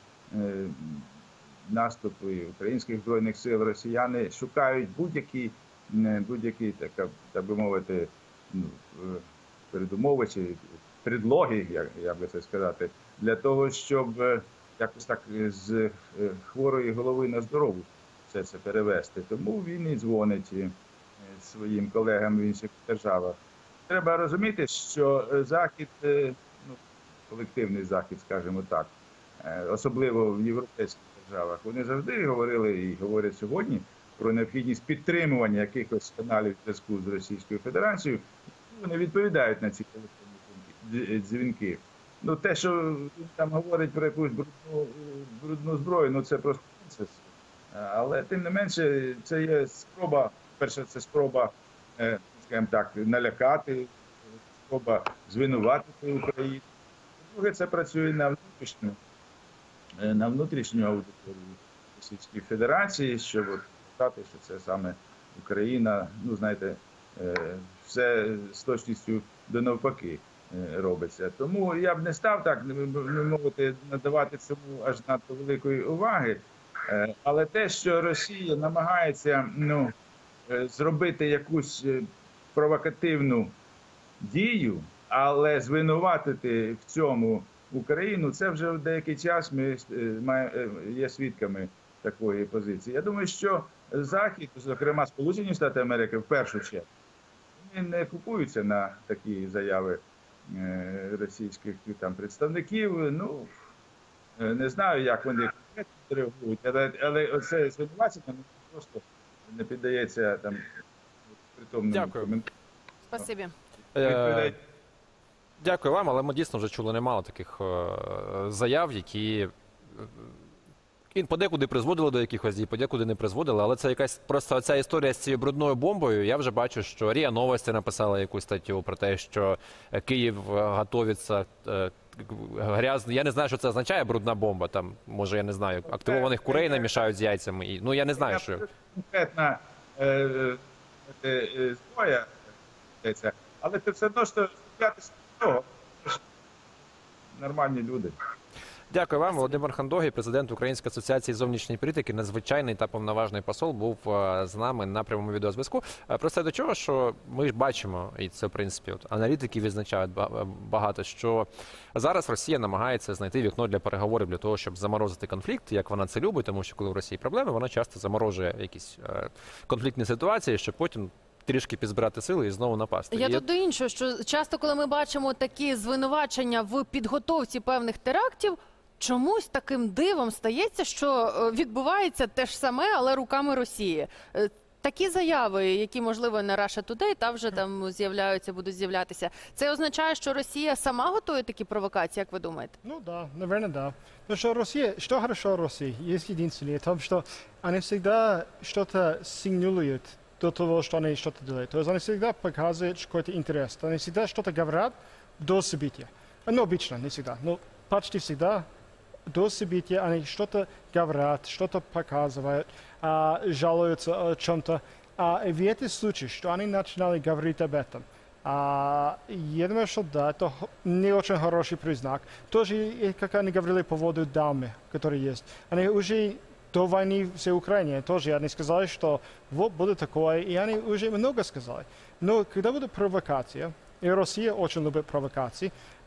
наступи українських збройних сил, росіяни шукають будь-які, будь-які, так, так би мовити, передумови чи предлоги, як, як би це сказати, для того, щоб якось так з хворої голови на здорову все це перевести. Тому він і дзвонить своїм колегам в інших державах. Треба розуміти, що Захід, ну, колективний Захід, скажімо так, особливо в європейських державах, вони завжди говорили і говорять сьогодні про необхідність підтримування якихось каналів зв'язку з Російською Федерацією. Вони відповідають на ці телефонні дзвінки. Ну, те, що він там говорить про якусь брудну, брудну зброю, ну це просто процес. Але тим не менше, це є спроба, перше, це спроба, скажімо так, налякати, спроба звинуватити Україну. Друге, це працює на внутрішню, на внутрішню аудиторію Російської Федерації, щоб сказати, що це саме Україна, ну, знаєте, е, все з точністю до навпаки е, робиться. Тому я б не став так, не мовити, надавати цьому аж надто великої уваги. Е, але те, що Росія намагається ну, е, зробити якусь е, провокативну дію, але звинуватити в цьому Україну, це вже деякий час ми е, має- е, є свідками такої позиції. Я думаю, що Захід, зокрема Сполучені Штати Америки, в першу чергу, вони не купуються на такі заяви е, російських там представників. Ну, е, не знаю, як вони конкретно реагують, але, але оце звинувачення ну, просто не піддається там притомному Дякую. коментарю. Спасибі. Е, Дякую вам, але ми дійсно вже чули немало таких е, заяв, які е, і подекуди призводили до якихось дій, подекуди не призводили. Але це якась просто ця історія з цією брудною бомбою. Я вже бачу, що РІА Новості написала якусь статтю про те, що Київ готується е, грязно. Я не знаю, що це означає, брудна бомба. Там, може, я не знаю, активованих курей намішають з яйцями. І, ну, я не знаю, що. Конкретна е, е, е, зброя, йдеться, але це все одно, що сподіватися до того, що нормальні люди. Дякую вам. Володимир Хандогій, президент Української асоціації зовнішньої політики, надзвичайний та повноважний посол, був е, з нами на прямому відеозв'язку. Е, Просто до чого, що ми ж бачимо, і це, в принципі, от, аналітики відзначають ба- багато, що зараз Росія намагається знайти вікно для переговорів для того, щоб заморозити конфлікт, як вона це любить, тому що коли в Росії проблеми, вона часто заморожує якісь е, конфліктні ситуації, щоб потім трішки підзбирати сили і знову напасти. Я І тут до іншого, що часто, коли ми бачимо такі звинувачення в підготовці певних терактів, чомусь таким дивом стається, що е, відбувається те ж саме, але руками Росії. Е, Такі заяви, які, можливо, на Russia Today, та вже там з'являються, будуть з'являтися, це означає, що Росія сама готує такі провокації, як ви думаєте? Ну да, наверное, да. Потому что Россия, что хорошо в России, есть единственное, в том, что они всегда что-то сигналируют до того, что они что-то делают. То есть они всегда показывают какой-то интерес. Они всегда что-то говорят до события. Ну, обычно, не всегда, но почти всегда до события они что-то говорят, что-то показывают, а, жалуются о чем-то. А в этом случае, что они начинали говорить об этом, а, я думаю, что да, это х- не очень хороший признак. Тоже, и как они говорили по поводу дамы, которые есть. Они уже до войны в Украине тоже они сказали, что вот будет такое, и они уже много сказали. Но когда будет провокация, и Россия очень любит провокации,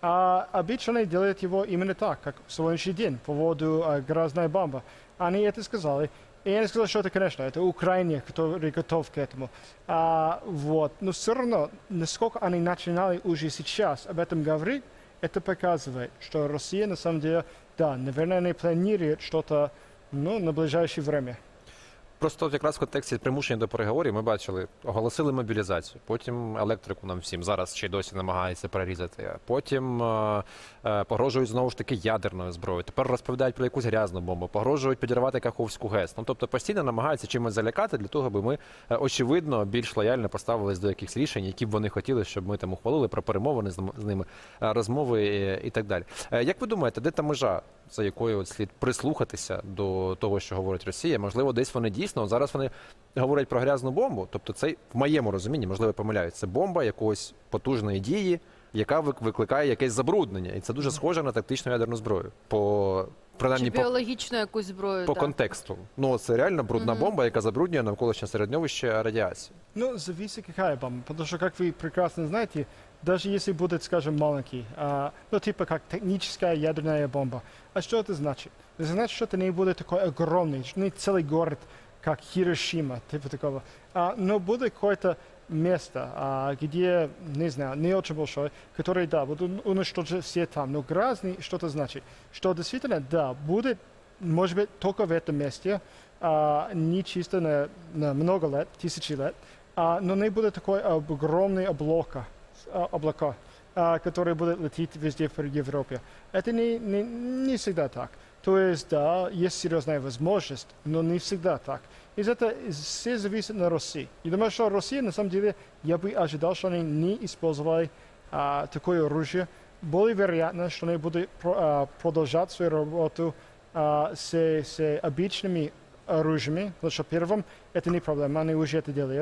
а обычно они делают его именно так, как в сегодняшний день, по поводу а, грязной бомбы. Они это сказали. И они сказали, что это, конечно, это Украина, который готов к этому. А, вот. Но все равно, насколько они начинали уже сейчас об этом говорить, это показывает, что Россия, на самом деле, да, наверное, не планирует что-то ну, на ближайшее время. Просто от якраз в контексті примушення до переговорів ми бачили, оголосили мобілізацію, потім електрику нам всім зараз ще й досі намагаються перерізати, потім е, е, погрожують знову ж таки ядерною зброєю, тепер розповідають про якусь грязну бомбу, погрожують підірвати Каховську ГЕС. Ну, тобто постійно намагаються чимось залякати для того, аби ми, е, очевидно, більш лояльно поставились до якихось рішень, які б вони хотіли, щоб ми там ухвалили, про перемовини з, ним- з ними, е, розмови і, і так далі. Е, як ви думаєте, де та межа, за якою от слід прислухатися до того, що говорить Росія? Можливо, десь вони дійсно, от зараз вони говорять про грязну бомбу, тобто це, в моєму розумінні, можливо, помиляюсь, це бомба якоїсь потужної дії, яка вик- викликає якесь забруднення. І це дуже схоже на тактичну ядерну зброю. По, принаймні, Чи по, біологічну якусь зброю? по так. контексту. Ну, це реально брудна Мгм. бомба, яка забруднює навколишнє середньовище радіації. Ну, зависит какая бомба, потому что, как вы прекрасно знаете, даже если будет, скажем, маленький, а, ну, типа как техническая ядерная бомба, а что это значит? Это значит, что это не будет такой огромный, что не целый город, как Хиросима, типа такого, а, но будет какое-то место, а, где, не знаю, не очень большое, которое, да, будут уничтожить все там, но грязный, что это значит? Что действительно, да, будет, может быть, только в этом месте, а, не чисто на, на много лет, тысячи лет, а, но не будет такой огромный облака, а, облака, а, которые будут лететь везде в Европе. Это не, не, не всегда так. То есть, да, есть серьезная возможность, но не всегда так. И это все зависит на России. Я думаю, что Россия, на самом деле, я бы ожидал, что они не использовали а, такое оружие. Более вероятно, что они будут про, а, продолжать свою работу а, с, с обычными оружиями, потому что первым это не проблема, они уже это делают.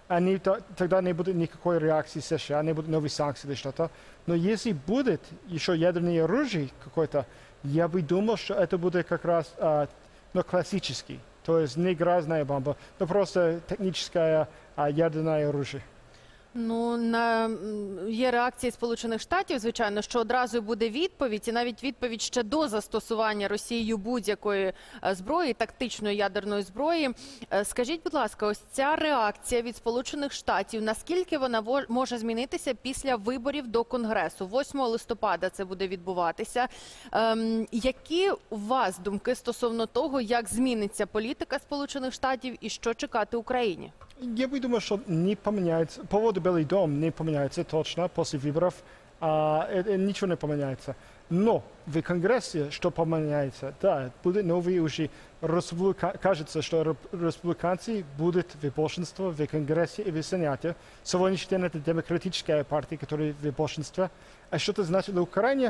они, то- тогда не будет никакой реакции США, не будет новых санкций или что-то. Но если будет еще ядерное оружие какое-то, я бы думал, что это будет как раз а, ну, классический. То есть не грязная бомба, но просто техническое а, ядерное оружие. Ну, на м, є реакції Сполучених Штатів, звичайно, що одразу буде відповідь, і навіть відповідь ще до застосування Росією будь-якої е, зброї, тактичної ядерної зброї. Е, Скажіть, будь ласка, ось ця реакція від Сполучених Штатів, наскільки вона во- може змінитися після виборів до Конгресу? восьмого листопада це буде відбуватися. Ем, Які у вас думки стосовно того, як зміниться політика Сполучених Штатів і що чекати Україні? Я бы думал, что не поменяется. По поводу Белый дом не поменяется точно после выборов. А, э, э, ничего не поменяется. Но в Конгрессе что поменяется? Да, будет новый уже республика... Кажется, что реп- республиканцы будут в большинстве в Конгрессе и в Сенате. Сегодняшний день это демократическая партия, которая в большинстве. А что это значит для Украины?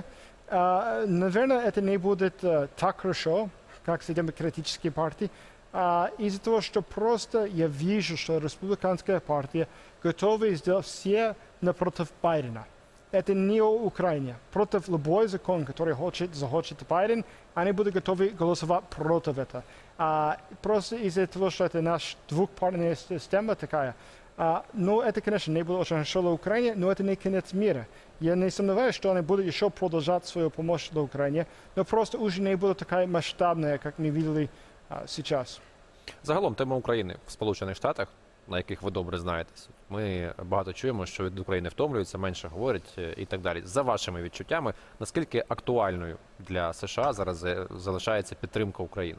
А, наверное, это не будет а, так хорошо, как с демократической партией. А, из-за того, что просто я вижу, что республиканская партия готова сделать все напротив Байдена. Это не о Украине. Против любой закон, который хочет, захочет Байден, они будут готовы голосовать против этого. А, просто из-за того, что это наша двухпартийная система такая. А, но это, конечно, не было очень хорошо для Украины, но это не конец мира. Я не сомневаюсь, что они будут еще продолжать свою помощь для Украины, но просто уже не будет такая масштабная, как мы видели а, сейчас. Загалом тема України в Сполучених Штатах, на яких ви добре знаєтесь, ми багато чуємо, що від України втомлюються, менше говорять е, і так далі. За вашими відчуттями, наскільки актуальною для США зараз е, залишається підтримка України?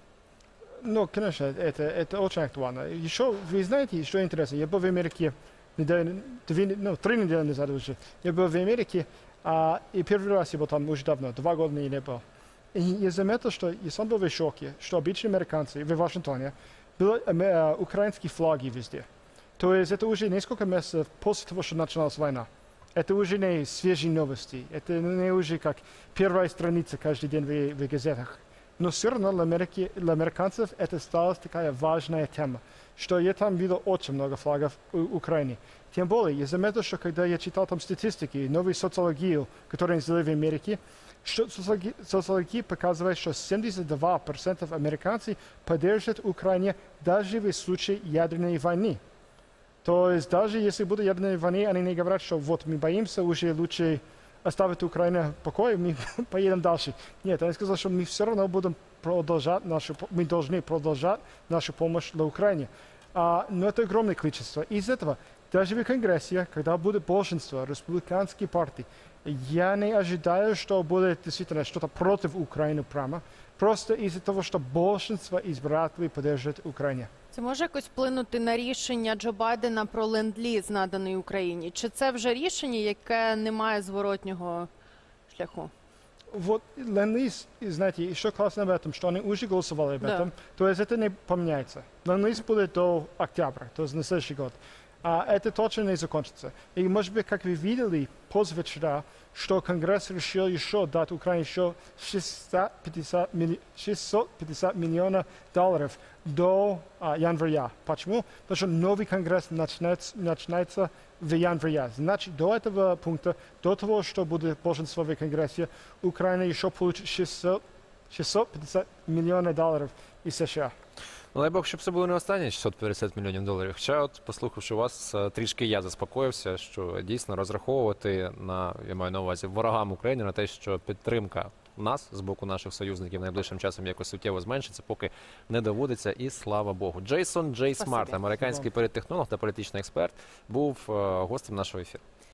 Ну, конечно, это, это очень актуально. Еще, вы знаете, что интересно, я был в Америке неделю, две, ну, три недели назад уже. Я был в Америке, а, и первый раз я был там уже давно, два года не был. И я заметил, что я сам был в шоке, что обычные американцы в Вашингтоне были э, украинские флаги везде. То есть это уже несколько месяцев после того, что началась война. Это уже не свежие новости, это не уже как первая страница каждый день в, в газетах. Но все равно для, Америки, для американцев это стала такая важная тема, что я там видел очень много флагов у Украины. Тем более, я заметил, что когда я читал там статистики, новую социологию, которую они сделали в Америке, что социология, социология показывает, что семьдесят два процента американцев поддерживают Украину даже в случае ядерной войны. То есть даже если будет ядерная война, они не говорят, что вот мы боимся, уже лучше оставить Украину в покое, мы поедем дальше. Нет, они сказали, что мы все равно будем продолжать нашу, мы должны продолжать нашу помощь для Украины. А, но это огромное количество. Из этого даже в Конгрессе, когда будет большинство республиканских партий, я не ожидаю, что будет действительно что-то против Украины прямо, просто из-за того, что большинство избирателей поддерживает Украину. Це може якось вплинути на рішення Джо Байдена про ленд-ліз, наданий Україні? Чи це вже рішення, яке не має зворотнього шляху? Вот ленд-лиз, знаете, еще классно об этом, что они уже голосовали об Да. этом, то есть это не поменяется. Ленд-лиз будет до октября, то есть на следующий год. А это точно не закончится. И, может быть, как вы видели позавчера, что Конгресс решил еще дать Украине еще шестьсот пятьдесят, милли... шестьсот пятьдесят миллионов долларов до а, января. Почему? Потому что новый Конгресс начинается, начинается в январе. Значит, до этого пункта, до того, что будет большинство в Конгрессе, Украина еще получит шестьсот, шестьсот пятьдесят миллионов долларов из США. Ну, дай Бог, щоб це було не останні шістсот п'ятдесят мільйонів доларів. Хоча, от, послухавши вас, е, трішки я заспокоївся, що дійсно розраховувати на, я маю на увазі, ворогам України, на те, що підтримка нас з боку наших союзників найближчим часом якось суттєво зменшиться, поки не доводиться, і слава Богу. Джейсон Джей Спасибі. Смарт, американський політтехнолог та політичний експерт, був е, гостем нашого ефіру.